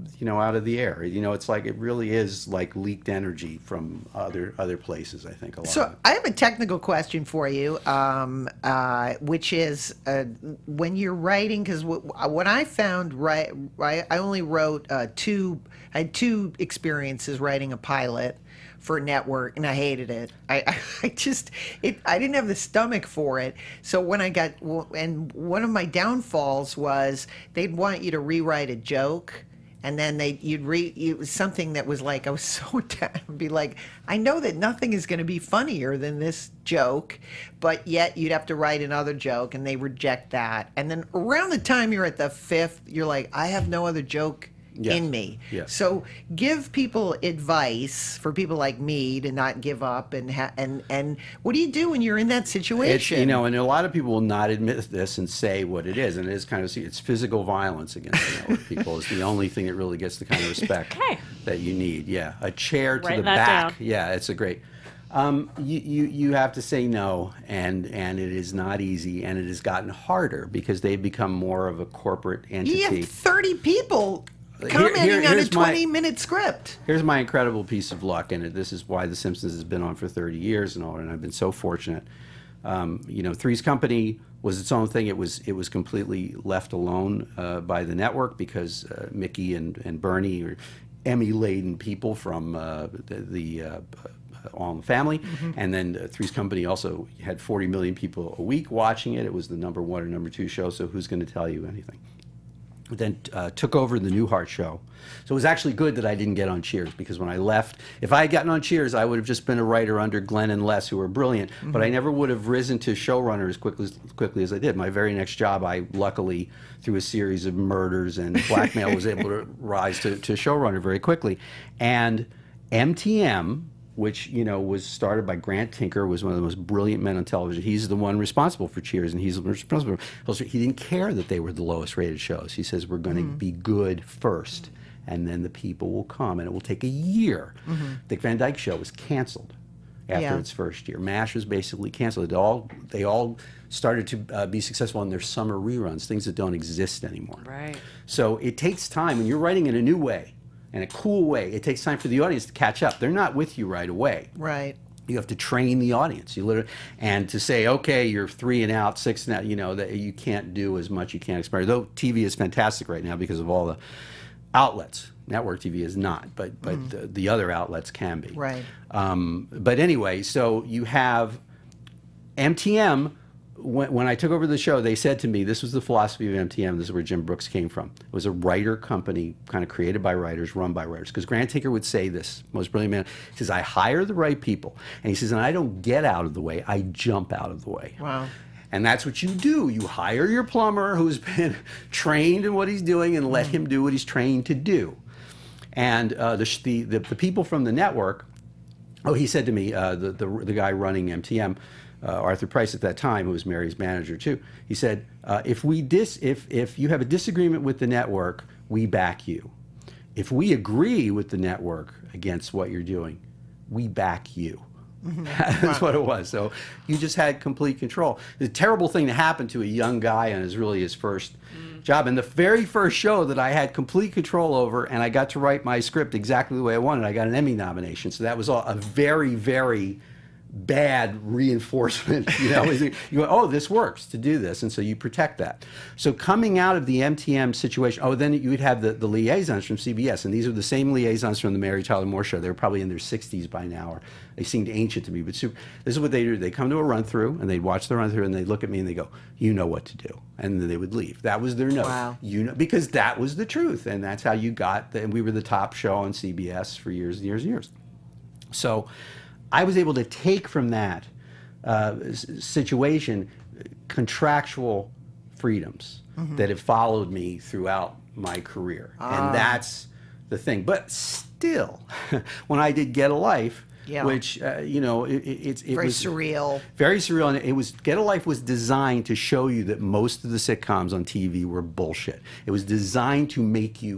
you know, out of the air. You know, it's like it really is like leaked energy from other places. I think a lot. So I have a technical question for you, which is when you're writing, because what I found, I only wrote I had two experiences writing a pilot for a network, and I hated it. I didn't have the stomach for it. So when and one of my downfalls was they'd want you to rewrite a joke, and then it was something that was like, I was so down, I'd be like, I know that nothing is going to be funnier than this joke, but yet you'd have to write another joke, and they reject that. And then around the time you're at the fifth, you're like, I have no other joke in me. Yes. So give people advice for people like me to not give up, and what do you do when you're in that situation? You know, and a lot of people will not admit this and say what it is, and it is kind of, it's physical violence against the network people is the only thing that really gets the kind of respect that you need. Yeah, a chair to the back. Down. Yeah, it's a great. You have to say no, and it is not easy, and it has gotten harder because they've become more of a corporate entity. You have 30 people commenting on a 20-minute script. Here's my incredible piece of luck, and this is why The Simpsons has been on for 30 years and all, and I've been so fortunate. You know, Three's Company was its own thing. It was completely left alone by the network because Mickey and Bernie are Emmy-laden people from the All in the Family, and then Three's Company also had 40 million people a week watching it. It was the #1 or #2 show, so who's going to tell you anything? Then took over the Newhart show. So it was actually good that I didn't get on Cheers, because when I left, if I had gotten on Cheers, I would have just been a writer under Glenn and Les, who were brilliant, but I never would have risen to showrunner as quickly as I did. My very next job, I luckily, through a series of murders and blackmail, was able to rise to showrunner very quickly. And MTM, which, you know, was started by Grant Tinker, was one of the most brilliant men on television. He's the one responsible for Cheers, and he's responsible for, he didn't care that they were the lowest rated shows. He says, we're going to be good first, and then the people will come, and it will take a year. Dick Van Dyke Show was canceled after its first year. MASH was basically canceled. They all started to be successful in their summer reruns, things that don't exist anymore. Right. So it takes time, when you're writing in a new way, in a cool way, it takes time for the audience to catch up. They're not with you right away. Right. You have to train the audience. You literally, and to say, okay, you're 3 and out, 6 and out, you know, that you can't do as much, you can't experiment. Though TV is fantastic right now because of all the outlets. Network TV is not, but the other outlets can be. Right. But anyway, so you have MTM. When I took over the show, they said to me, this was the philosophy of MTM, this is where Jim Brooks came from. It was a writer company, kind of created by writers, run by writers. Because Grant Tinker would say this, most brilliant man, he says, I hire the right people. And he says, and I don't get out of the way, I jump out of the way. Wow. And that's what you do. You hire your plumber who's been trained in what he's doing and let him do what he's trained to do. And the people from the network, he said to me, the guy running MTM, Arthur Price at that time, who was Mary's manager too, he said, if you have a disagreement with the network, we back you. If we agree with the network against what you're doing, we back you. That's what it was. So you just had complete control. The terrible thing to happen to a young guy on his first job. And the very first show that I had complete control over, and I got to write my script exactly the way I wanted, I got an Emmy nomination. So that was all a very, very bad reinforcement. You know, you go, oh, this works to do this, and so you protect that. So coming out of the MTM situation, then you would have the liaisons from CBS, and these are the same liaisons from the Mary Tyler Moore Show. They're probably in their 60s by now, or they seemed ancient to me, but this is what they do. They come to a run-through, and they'd watch the run-through, and they'd look at me, and they go, you know what to do. And then they would leave. That was their note. Wow. You know, because that was the truth, and that's how you got, and we were the top show on CBS for years and years and years. So I was able to take from that situation contractual freedoms that have followed me throughout my career. And that's the thing. But still, when I did Get a Life, which, you know, it very was surreal. Very surreal. And it was, Get a Life was designed to show you that most of the sitcoms on TV were bullshit. It was designed to make you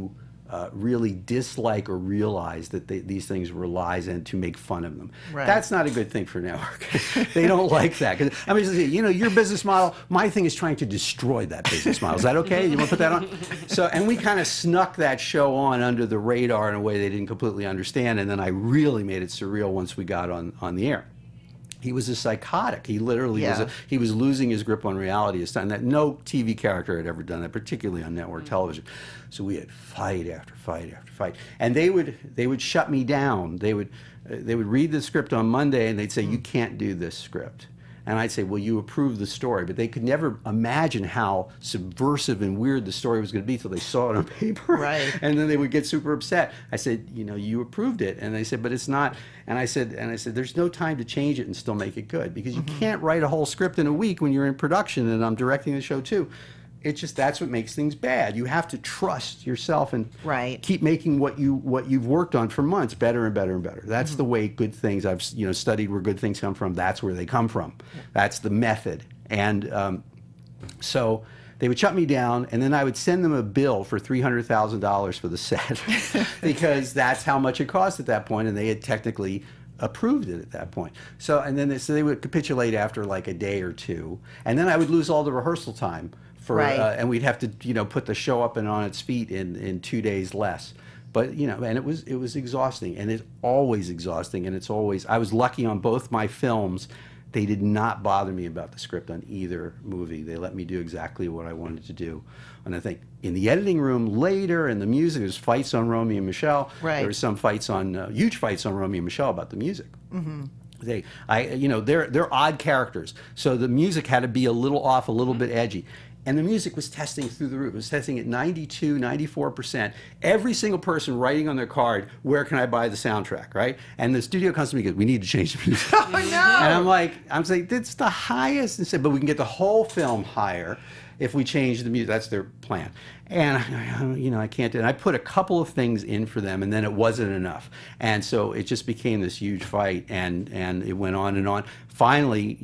really dislike or realize that these things were lies and to make fun of them. Right. That's not a good thing for a network. They don't like that. 'Cause, I mean, you know, your business model, my thing is trying to destroy that business model. Is that okay? You want to put that on? So, and we kind of snuck that show on under the radar in a way they didn't completely understand, and then I really made it surreal once we got on the air. He was a psychotic. He literally he was losing his grip on reality. And that no TV character had ever done that, particularly on network television. So we had fight after fight after fight, and they would shut me down. They would read the script on Monday, and they'd say, "You can't do this script." And I'd say, well, you approved the story. But they could never imagine how subversive and weird the story was going to be until they saw it on paper. Right. And then they would get super upset. I said, you know, you approved it. And they said, but it's not. And I said, there's no time to change it and still make it good. Because you can't write a whole script in a week when you're in production, and I'm directing the show too. It's just, that's what makes things bad. You have to trust yourself and keep making what you've worked on for months better and better and better. That's the way good things, I've studied where good things come from. That's where they come from. That's the method. And so they would shut me down, and then I would send them a bill for $300,000 for the set because that's how much it cost at that point, and they had technically approved it at that point. So, and then they would capitulate after like a day or two, and then I would lose all the rehearsal time. And we'd have to, put the show up and on its feet in 2 days less. But, and it was exhausting, and it's always exhausting, and it's always, I was lucky on both my films. They did not bother me about the script on either movie. They let me do exactly what I wanted to do. And I think in the editing room later, and the music, there's fights on Romeo and Michelle. Right. There were some fights on, huge fights on Romeo and Michelle about the music. Mm-hmm. They're odd characters. So the music had to be a little off, a little bit edgy. And the music was testing through the roof. It was testing at 92, 94%. Every single person writing on their card, where can I buy the soundtrack, right? And the studio comes to me and goes, we need to change the music. Oh, no. And I'm saying, that's the highest. And said, but we can get the whole film higher if we change the music. That's their plan. And, I can't do it. And I put a couple of things in for them, and then it wasn't enough. And so it just became this huge fight, and it went on and on. Finally,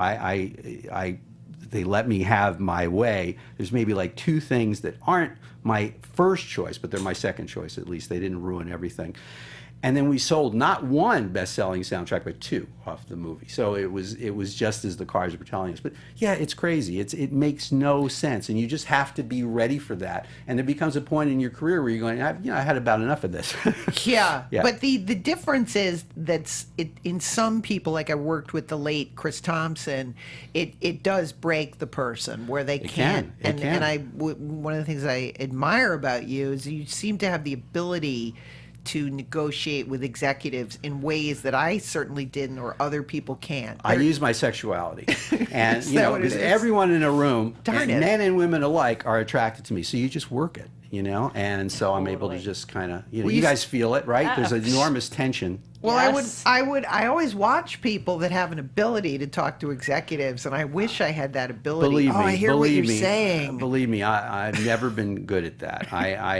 they let me have my way. There's maybe like 2 things that aren't my first choice, but they're my second choice at least. They didn't ruin everything. And then we sold not 1 best-selling soundtrack, but 2 off the movie. So it was just as the cards were telling us. But yeah, it's crazy. It makes no sense, and you just have to be ready for that. And there becomes a point in your career where you're going, I had about enough of this. Yeah. But the difference is that in some people, like I worked with the late Chris Thompson, it does break the person where they can't. And one of the things I admire about you is you seem to have the ability to negotiate with executives in ways that I certainly didn't, or other people can't. I use my sexuality, and because everyone in a room, men and women alike, are attracted to me. So you just work it, and so I'm able to just kind of, you guys feel it, right? There's an enormous tension. Well, yes. I always watch people that have an ability to talk to executives, and I wish I had that ability. Believe me, I hear what you're saying. Believe me, I've never been good at that.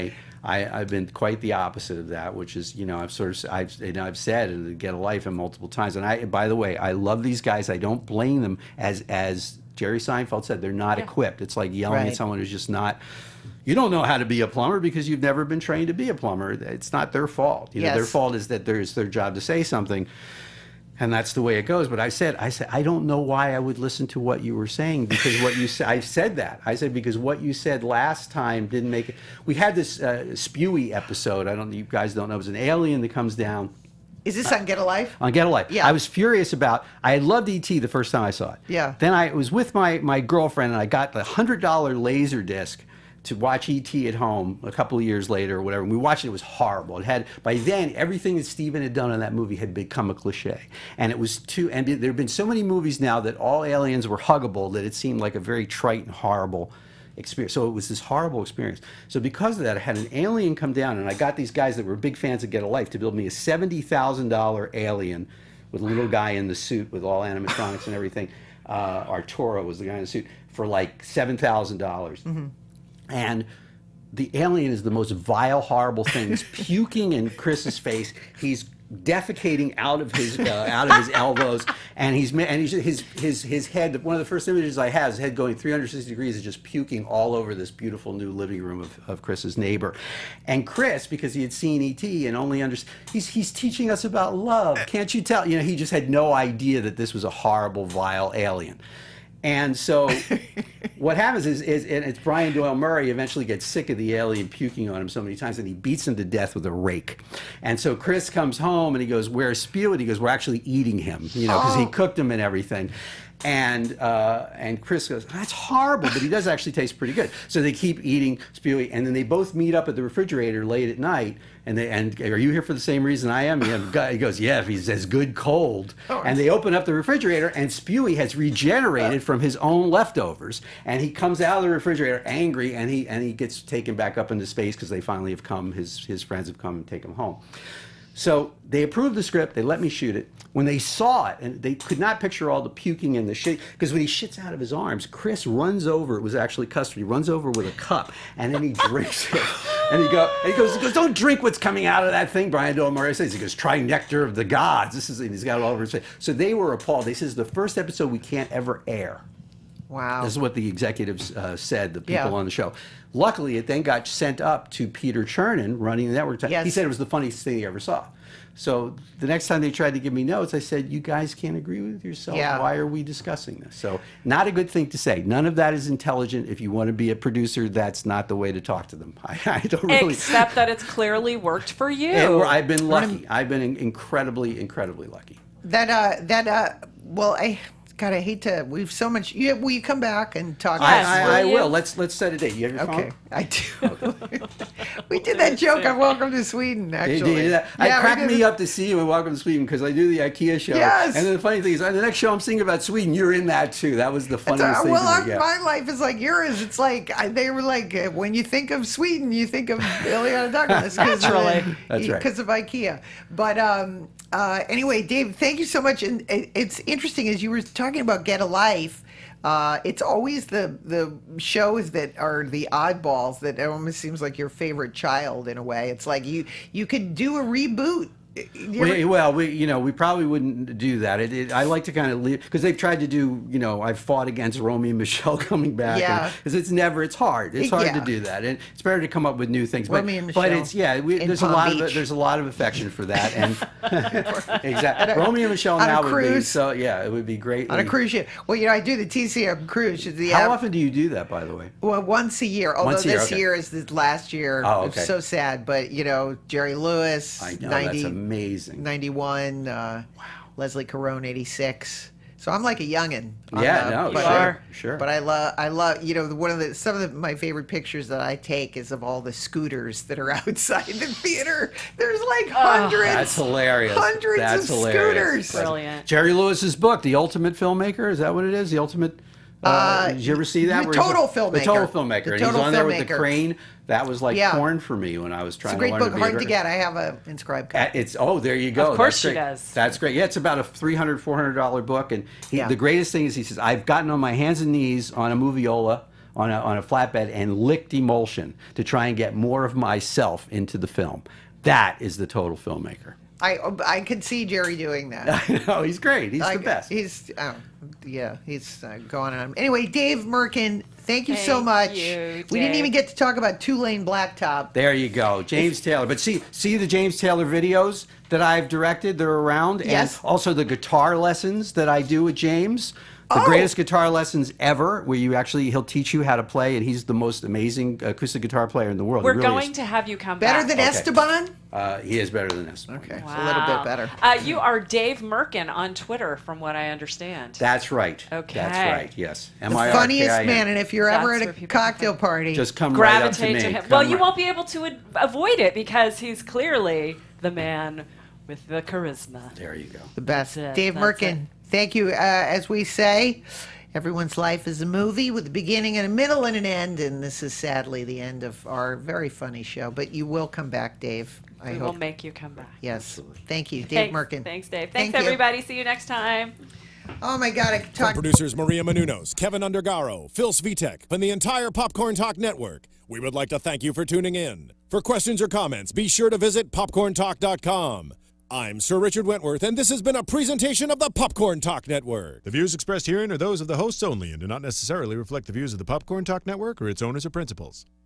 I've been quite the opposite of that, which is, I've said and get a life in multiple times. And by the way, I love these guys. I don't blame them. As Jerry Seinfeld said, they're not equipped. It's like yelling at someone who's just not. You don't know how to be a plumber because you've never been trained to be a plumber. It's not their fault. Their fault is that it's their job to say something. And that's the way it goes. But I said, I don't know why I would listen to what you were saying, because what you said, I said that. I said, because what you said last time didn't make it. We had this Spewy episode. You guys don't know. It was an alien that comes down. Is this on Get a Life? On Get a Life. Yeah. I was furious about, I had loved E.T. the first time I saw it. Yeah. Then I was with my girlfriend, and I got the $100 laser disc to watch E.T. at home a couple of years later or whatever. And we watched it. It was horrible. It had, by then, everything that Steven had done in that movie had become a cliche. And it was and there have been so many movies now that all aliens were huggable that it seemed like a very trite and horrible experience. So it was this horrible experience. So because of that, I had an alien come down, and I got these guys that were big fans of Get a Life to build me a $70,000 alien with a little guy in the suit with all animatronics and everything. Arturo was the guy in the suit for like $7,000. Mm-hmm. And the alien is the most vile, horrible thing. He's puking in Chris's face. He's defecating out of his elbows, and his head. One of the first images I have is his head going 360 degrees and just puking all over this beautiful new living room of Chris's neighbor. And Chris, because he had seen E.T. and only he's teaching us about love. Can't you tell? You know, he just had no idea that this was a horrible, vile alien. And so what happens is it's Brian Doyle Murray eventually gets sick of the alien puking on him so many times, and he beats him to death with a rake. And so Chris comes home and he goes, "Where's Spew?" And he goes, "We're actually eating him," you know, because he cooked him and everything. And Chris goes, "That's horrible, but he does actually taste pretty good." So they keep eating Spewy, and then they both meet up at the refrigerator late at night. And "Are you here for the same reason I am?" He goes, "Yeah, if he's as good cold." And they open up the refrigerator, and Spewy has regenerated from his own leftovers, and he comes out of the refrigerator angry, and he gets taken back up into space because they finally have come. His friends have come and take him home. So they approved the script. They let me shoot it. When they saw it, and they could not picture all the puking and the shit, because when he shits out of his arms, Chris runs over. It was actually custard. He runs over with a cup, and then he drinks it. And he goes, "Don't drink what's coming out of that thing." Brian Doyle Murray says, he goes, "Try nectar of the gods." He's got it all over his face. So they were appalled. They says, "The first episode we can't ever air." Wow. This is what the executives said, the people on the show. Luckily, it then got sent up to Peter Chernin, running the network. Yes. He said it was the funniest thing he ever saw. So the next time they tried to give me notes, I said, "You guys can't agree with yourself. Yeah. Why are we discussing this?" So not a good thing to say. None of that is intelligent. If you want to be a producer, that's not the way to talk to them. I don't really... Except that it's clearly worked for you. I've been lucky. I've been incredibly, incredibly lucky. Well, God, I hate to. We've so much. Will you come back and talk? I will. Let's set a date. You have your phone? Okay, I do. We did that joke on Welcome to Sweden, actually. Did that? It cracked me up to see you in Welcome to Sweden because I do the IKEA show. Yes. And then the funny thing is, on the next show I'm singing about Sweden, you're in that too. That was the funniest thing. Well, my life is like yours. It's like they were like, when you think of Sweden, you think of Illeana Douglas. Naturally. That's right. Because of IKEA. But anyway, Dave, thank you so much. And it's interesting, as you were talking about Get a Life, it's always the shows that are the oddballs that almost seems like your favorite child in a way. It's like you could do a reboot. We probably wouldn't do that. I like to kind of leave, because they've tried to do, I've fought against Romeo and Michelle coming back. Yeah. Because it's hard. It's hard to do that. And it's better to come up with new things. Romeo and Michelle. But it's, there's a lot of affection for that. And exactly. Romeo and Michelle now would be, so yeah, it would be great. On a cruise ship. Well, I do the TCM cruise. How often do you do that, by the way? Well, once a year. Although this year is the last year. Oh, okay. It's so sad. But, Jerry Lewis, I know, 90. that's amazing. 91, wow. Leslie Caron, 86. So I'm like a youngin. Sure. But I love, some of my favorite pictures that I take is of all the scooters that are outside the theater. There's like hundreds. That's hilarious. Hundreds of scooters. Brilliant. Jerry Lewis's book, The Ultimate Filmmaker, is that what it is? The Ultimate. Did you ever see that? The Total Filmmaker. The Total Filmmaker. And he's on there with the crane. That was like porn for me when I was trying to learn. It's a great book, hard to get. I have an inscribed copy. There you go. Of course she does. That's great. Yeah, it's about a $300, $400 book. And the greatest thing is he says, "I've gotten on my hands and knees on a moviola, on a flatbed, and licked emulsion to try and get more of myself into the film." That is the Total Filmmaker. I could see Jerry doing that. I know, he's great. He's the best. He's going on. Anyway, Dave Mirkin, thank you so much. We didn't even get to talk about Two-Lane Blacktop. There you go, James Taylor. But see the James Taylor videos that I've directed? They're around. Yes. And also the guitar lessons that I do with James. The greatest guitar lessons ever, where he'll teach you how to play, and he's the most amazing acoustic guitar player in the world. We're going to have you come back. Better than Esteban? He is better than Esteban. Okay, wow. It's a little bit better. You are Dave Mirkin on Twitter, from what I understand. That's right. Okay. That's right, yes. The funniest man, and if you're ever at a cocktail party, just come right up to me. Gravitate to him. Well, you won't be able to avoid it, because he's clearly the man with the charisma. There you go. The best. Dave Mirkin, thank you. As we say, everyone's life is a movie with a beginning and a middle and an end, and this is sadly the end of our very funny show. But you will come back, Dave. I hope. We will make you come back. Yes. Absolutely. Thank you, Dave Mirkin. Thanks, Dave. Thanks, everybody. See you next time. Oh, my God. I could talk. From producers Maria Menounos, Kevin Undergaro, Phil Svitek, and the entire Popcorn Talk Network, we would like to thank you for tuning in. For questions or comments, be sure to visit popcorntalk.com. I'm Sir Richard Wentworth, and this has been a presentation of the Popcorn Talk Network. The views expressed herein are those of the hosts only and do not necessarily reflect the views of the Popcorn Talk Network or its owners or principals.